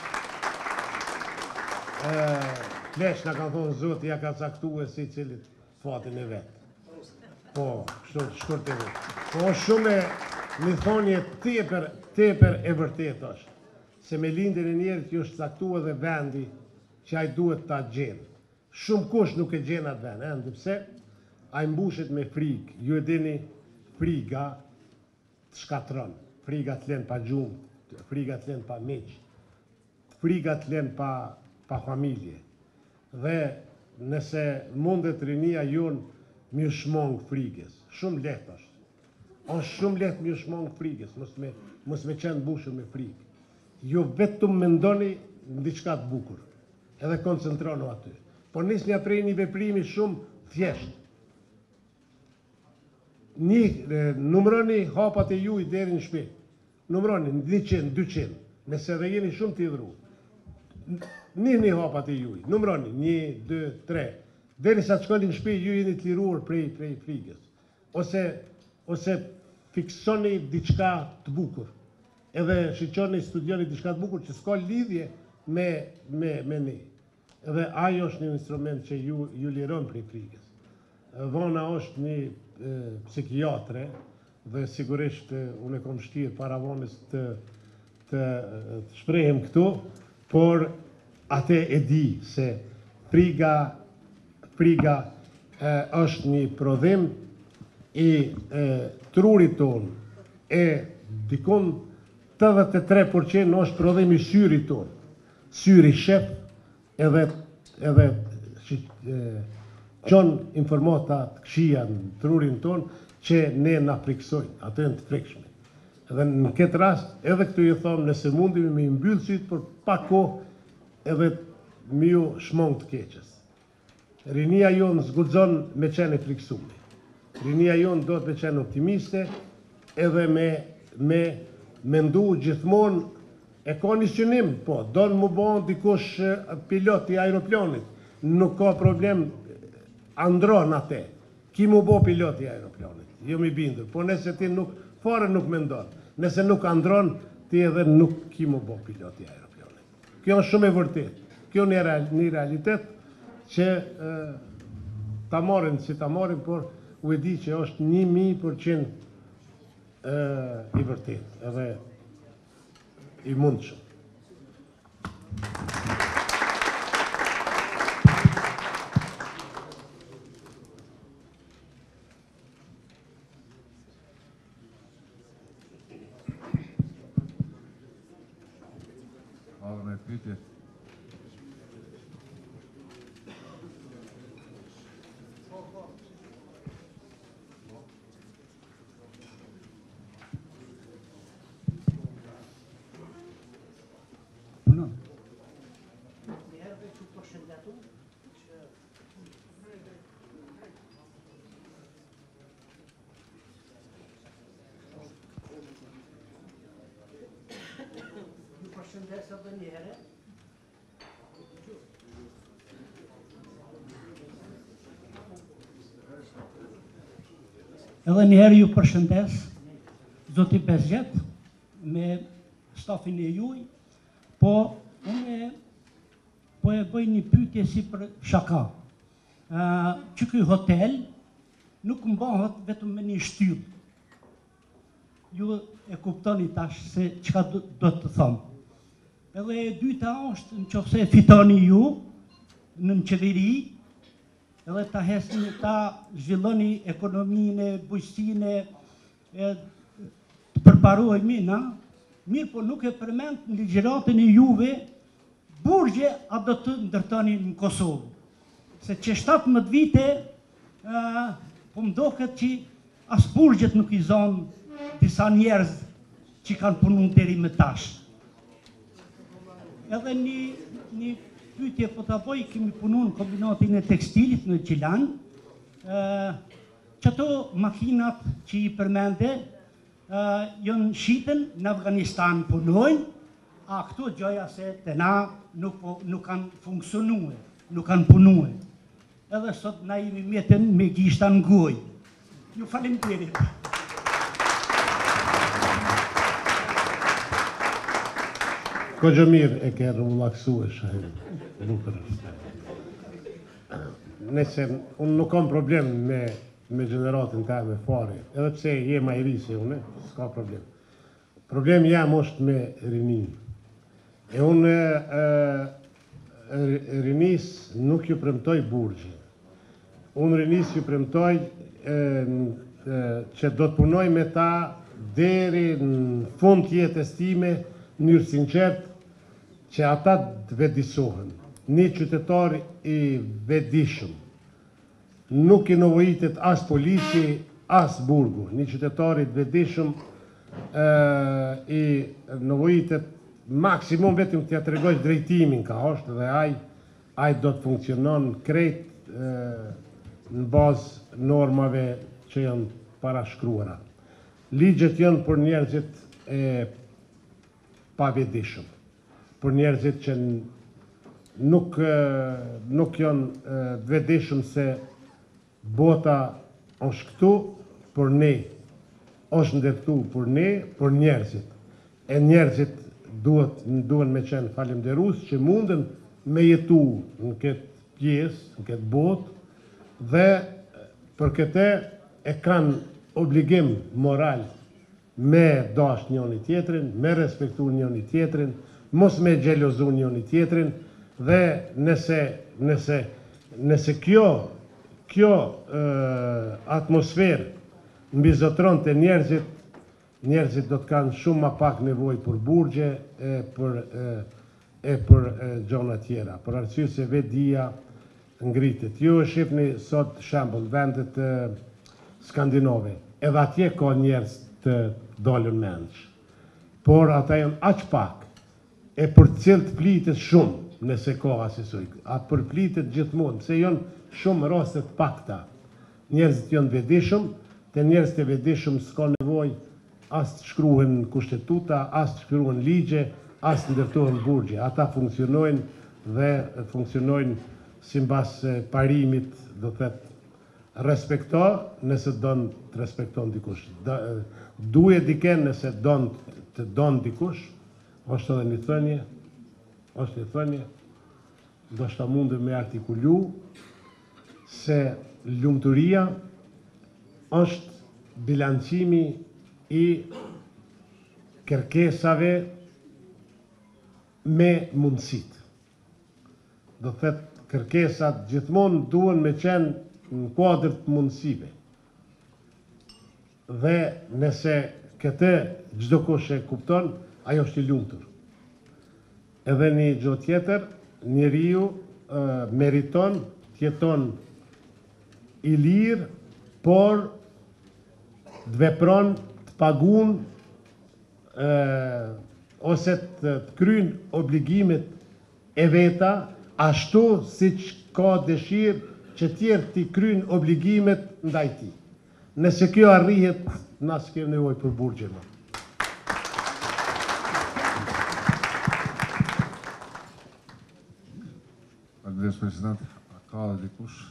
Speaker 4: Klesh na kanë thonë Zoti ja ka caktuar si cilit fatin e vet. Po, kështu shkurt e vet. Po shumë një thonje tepër, tepër e vërtet është, se me lindjen e njerit ju është caktuar dhe vendi që ai duhet ta gjenë. Shumë kush nuk e gjen atë vend, ëh, pse? Ai mbushet me frikë. Ju e dini, friga të shkatron, friga të lën pa gjumë, friga të lën pa miq, friga të lën pa pa familje. Dhe nëse mundet rinia jonë mi shmong frikës, shumë lehtë është. Është shumë lehtë mi shmong frikës, mos me, mos me qenë mbushur me frikë. Ju vetëm mendoni në diçka të bukur, edhe koncentronu aty. Por nisni prej një veprimi shumë thjesht. Një, numroni hapat e juaj deri në shtëpi. Numroni njëqind, dyqind, nëse dhe jeni shumë të hidhur. Njëni hapat e juaj, numroni, një, dy, tre, deri sa të shkoni në shtëpi, ju jeni të liruar prej, prej frikës. Ose, ose fiksoni diçka të bukur, edhe shiqoni, studioni diçka të bukur, që s'ka lidhje me, me, me ne. Edhe ajo është një instrument që ju, ju liron prej frikës. Vona është një e, psikiatre, dhe sigurisht e, unë e kom shtirë para vonës të, të, të shprehem këtu, por atë e di se friga, friga e, është një prodhim i e, trurit tonë, e dikon ottanta e tre përqind është prodhim i syrit tonë. syri shep edhe edhe qonë informata të këshia në trurin tonë që ne na friksojnë, atë e në të frikshme. Edhe në këtë rast, edhe këtu ju thonë, nëse mundimi me i mbyllë sytë për pak kohë edhe mi ju shmong të keqës. Rinia jonë zgudzon me qenë e friksume. Rinia jonë do të me qenë optimiste edhe me, me mendu gjithmonë e ka një synim, po, do në mu bon dikush pilot i aeroplanit, nuk ka problem, andron atë, ki mu bo pilot i aeroplanit, jo mi bindur, po nëse ti nuk, fare nuk mendon, nëse nuk andron, ti edhe nuk ki mu bo pilot i aeroplanit. Kjo është shumë e vërtet, kjo një, një realitet që e, ta marrin si ta marrin, por u e di që është një mi përqind i vërtet, edhe i mundshëm.
Speaker 3: Hvala me pyetje.
Speaker 8: Përshëndes edhe një herë. Edhe një herë ju përshëndes, zoti Bezgjet, me stafin e juj, po unë po e bëj një pyetje si për shaka. Uh, që ky hotel nuk mbahet vetëm me një shtyllë. Ju e kuptoni tash se çka do, do të thonë. Edhe e dyta është në qofse fitoni ju në qeveri, edhe ta hesni ta zhvilloni ekonominë, bujqësinë, e të përparohemi na, mirë po nuk e përmend në ligjëratën e juve burgje a do të ndërtoni në Kosovë. Se që shtatëmbëdhjetë vite uh, po mdoket që as burgjet nuk i zonë disa njerëz që kanë punu deri më tash. Edhe një, një pyetje po të bëj, kemi punu në kombinatin e tekstilit në Gjilan, që ato makinat që i përmende, janë shiten në Afganistan punojnë, a këto gjoja se të na nuk, nuk kanë funksionue, nuk kanë punue. Edhe sot na jemi mjetën me gishta në gojë. Ju faleminderit.
Speaker 4: Ko gjë mirë e ke rëmullaksu e shahin, lukër është. Nëse, unë nuk kam problem me, me generatin të me fare, edhe pse je ma i ri se une, s'ka problem. Problem jam është me rinin. E unë e, rinis nuk ju premtoj burgje. Unë rinis ju premtoj e, e, që do të punoj me ta deri në fund jetës time, në njërë sinqert, që ata të vedisohen. Një qytetar i vedishëm. Nuk i nëvojitet as polici, as burgu. Një qytetar i vedishëm i nëvojitet maksimum vetëm të ja të regoj drejtimin ka është dhe aj, aj do të funksionon krejt në bazë normave që janë parashkruara. Ligjet janë për njerëzit e pa vedishëm, për njerëzit që nuk, nuk janë vedishëm se bota është këtu për ne, është ndërtu për ne, për njerëzit. E njerëzit duhet, duhet me qenë falemderus që munden me jetu në këtë pjesë, në këtë botë, dhe për këte e kanë obligim moral me dash njëni tjetrin, me respektu njëni tjetrin, mos me gjelozu njëni tjetrin, dhe nëse, nëse, nëse kjo, kjo uh, atmosferë mbizotron të njerëzit, njerëzit do të kanë shumë ma pak nevoj për burgje, e, për, e, e për e, gjona tjera, për arsye se vetë dia ngritet. Ju e shifni sot shembull vendet e, skandinave, edhe atje ka njerëz të dalën mendsh, por ata janë aq pak, e për cilët plitet shumë nëse ka asisoj, atë përplitet gjithmonë, se janë shumë rastet pakta. Njerëzit janë vedishëm, te njerëzit e vedishëm s'ka nevojë as të shkruhen kushtetuta, as të shkruhen ligje, as të ndërtohen burgje. Ata funksionojnë dhe funksionojnë simbas parimit, do thëtë respekto nëse don të respekton dikush. Duje diken nëse don të don dikush, është edhe një thënie, është një thënie, do shta mundë me artikulu se lumturia është bilancimi i kërkesave me mundësit. Do thëtë kërkesat gjithmonë duhen me qenë në kuadër të mundësive. Dhe nëse këtë çdo kush e kupton, ajo është i lumtur. Edhe një gjë tjetër, njeriu uh, meriton të jeton i lirë, por të vepron, të pagun, uh, ose të, të kryen obligimet e veta, ashtu si që ka dëshirë që tjerë të kryen obligimet ndaj tij. Nëse kjo arrihet, na s'kem nevojë për burgje më.
Speaker 3: Faleminderit president, a ka dhe dikush?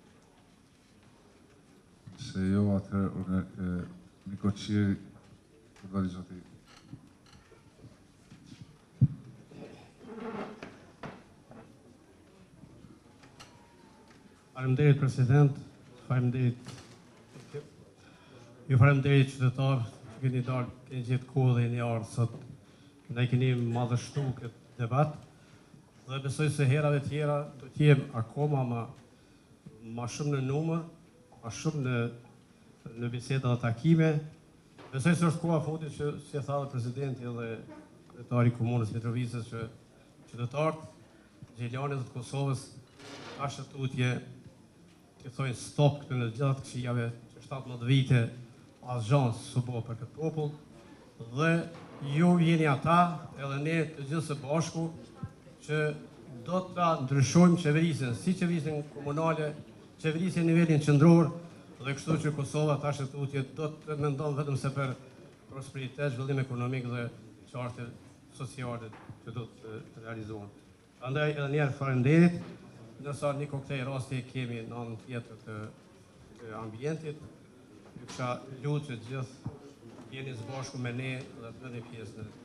Speaker 3: Se jo atër Nikoqiri përdori zoti.
Speaker 2: Faleminderit president, faleminderit ju faleminderit qytetar, që keni dalë, keni gjithë kohë dhe jeni ardhur sot. Ne keni madhështu këtë debat dhe besoj se herave tjera do të jem akoma ma, ma shumë në numër, ma shumë në, në biseda dhe takime. Besoj se është koha fundit që, si e tha dhe presidenti dhe kryetari i komunës Mitrovicës, që qytetarët Gjellanit dhe të Kosovës ashtë tutje të thojnë stop këtë në gjatë këqijave që shtatëmbëdhjetë vite asë gjanë së bo për këtë popull, dhe ju jeni ata edhe ne të gjithë së bashku që do të ta ndryshojmë qeverisjen, si qeverisjen komunale, qeverisjen nivelin qendror, dhe kështu që Kosova tash e tutje do të mendon vetëm se për prosperitet, zhvillim ekonomik dhe qartë sociale që do të realizohen. Andaj edhe njerë faleminderit, ndërsa një koktej rasti kemi në anën tjetër të, të ambientit, ju kisha lutë që gjithë jeni së bashku me ne dhe të bëni pjesë në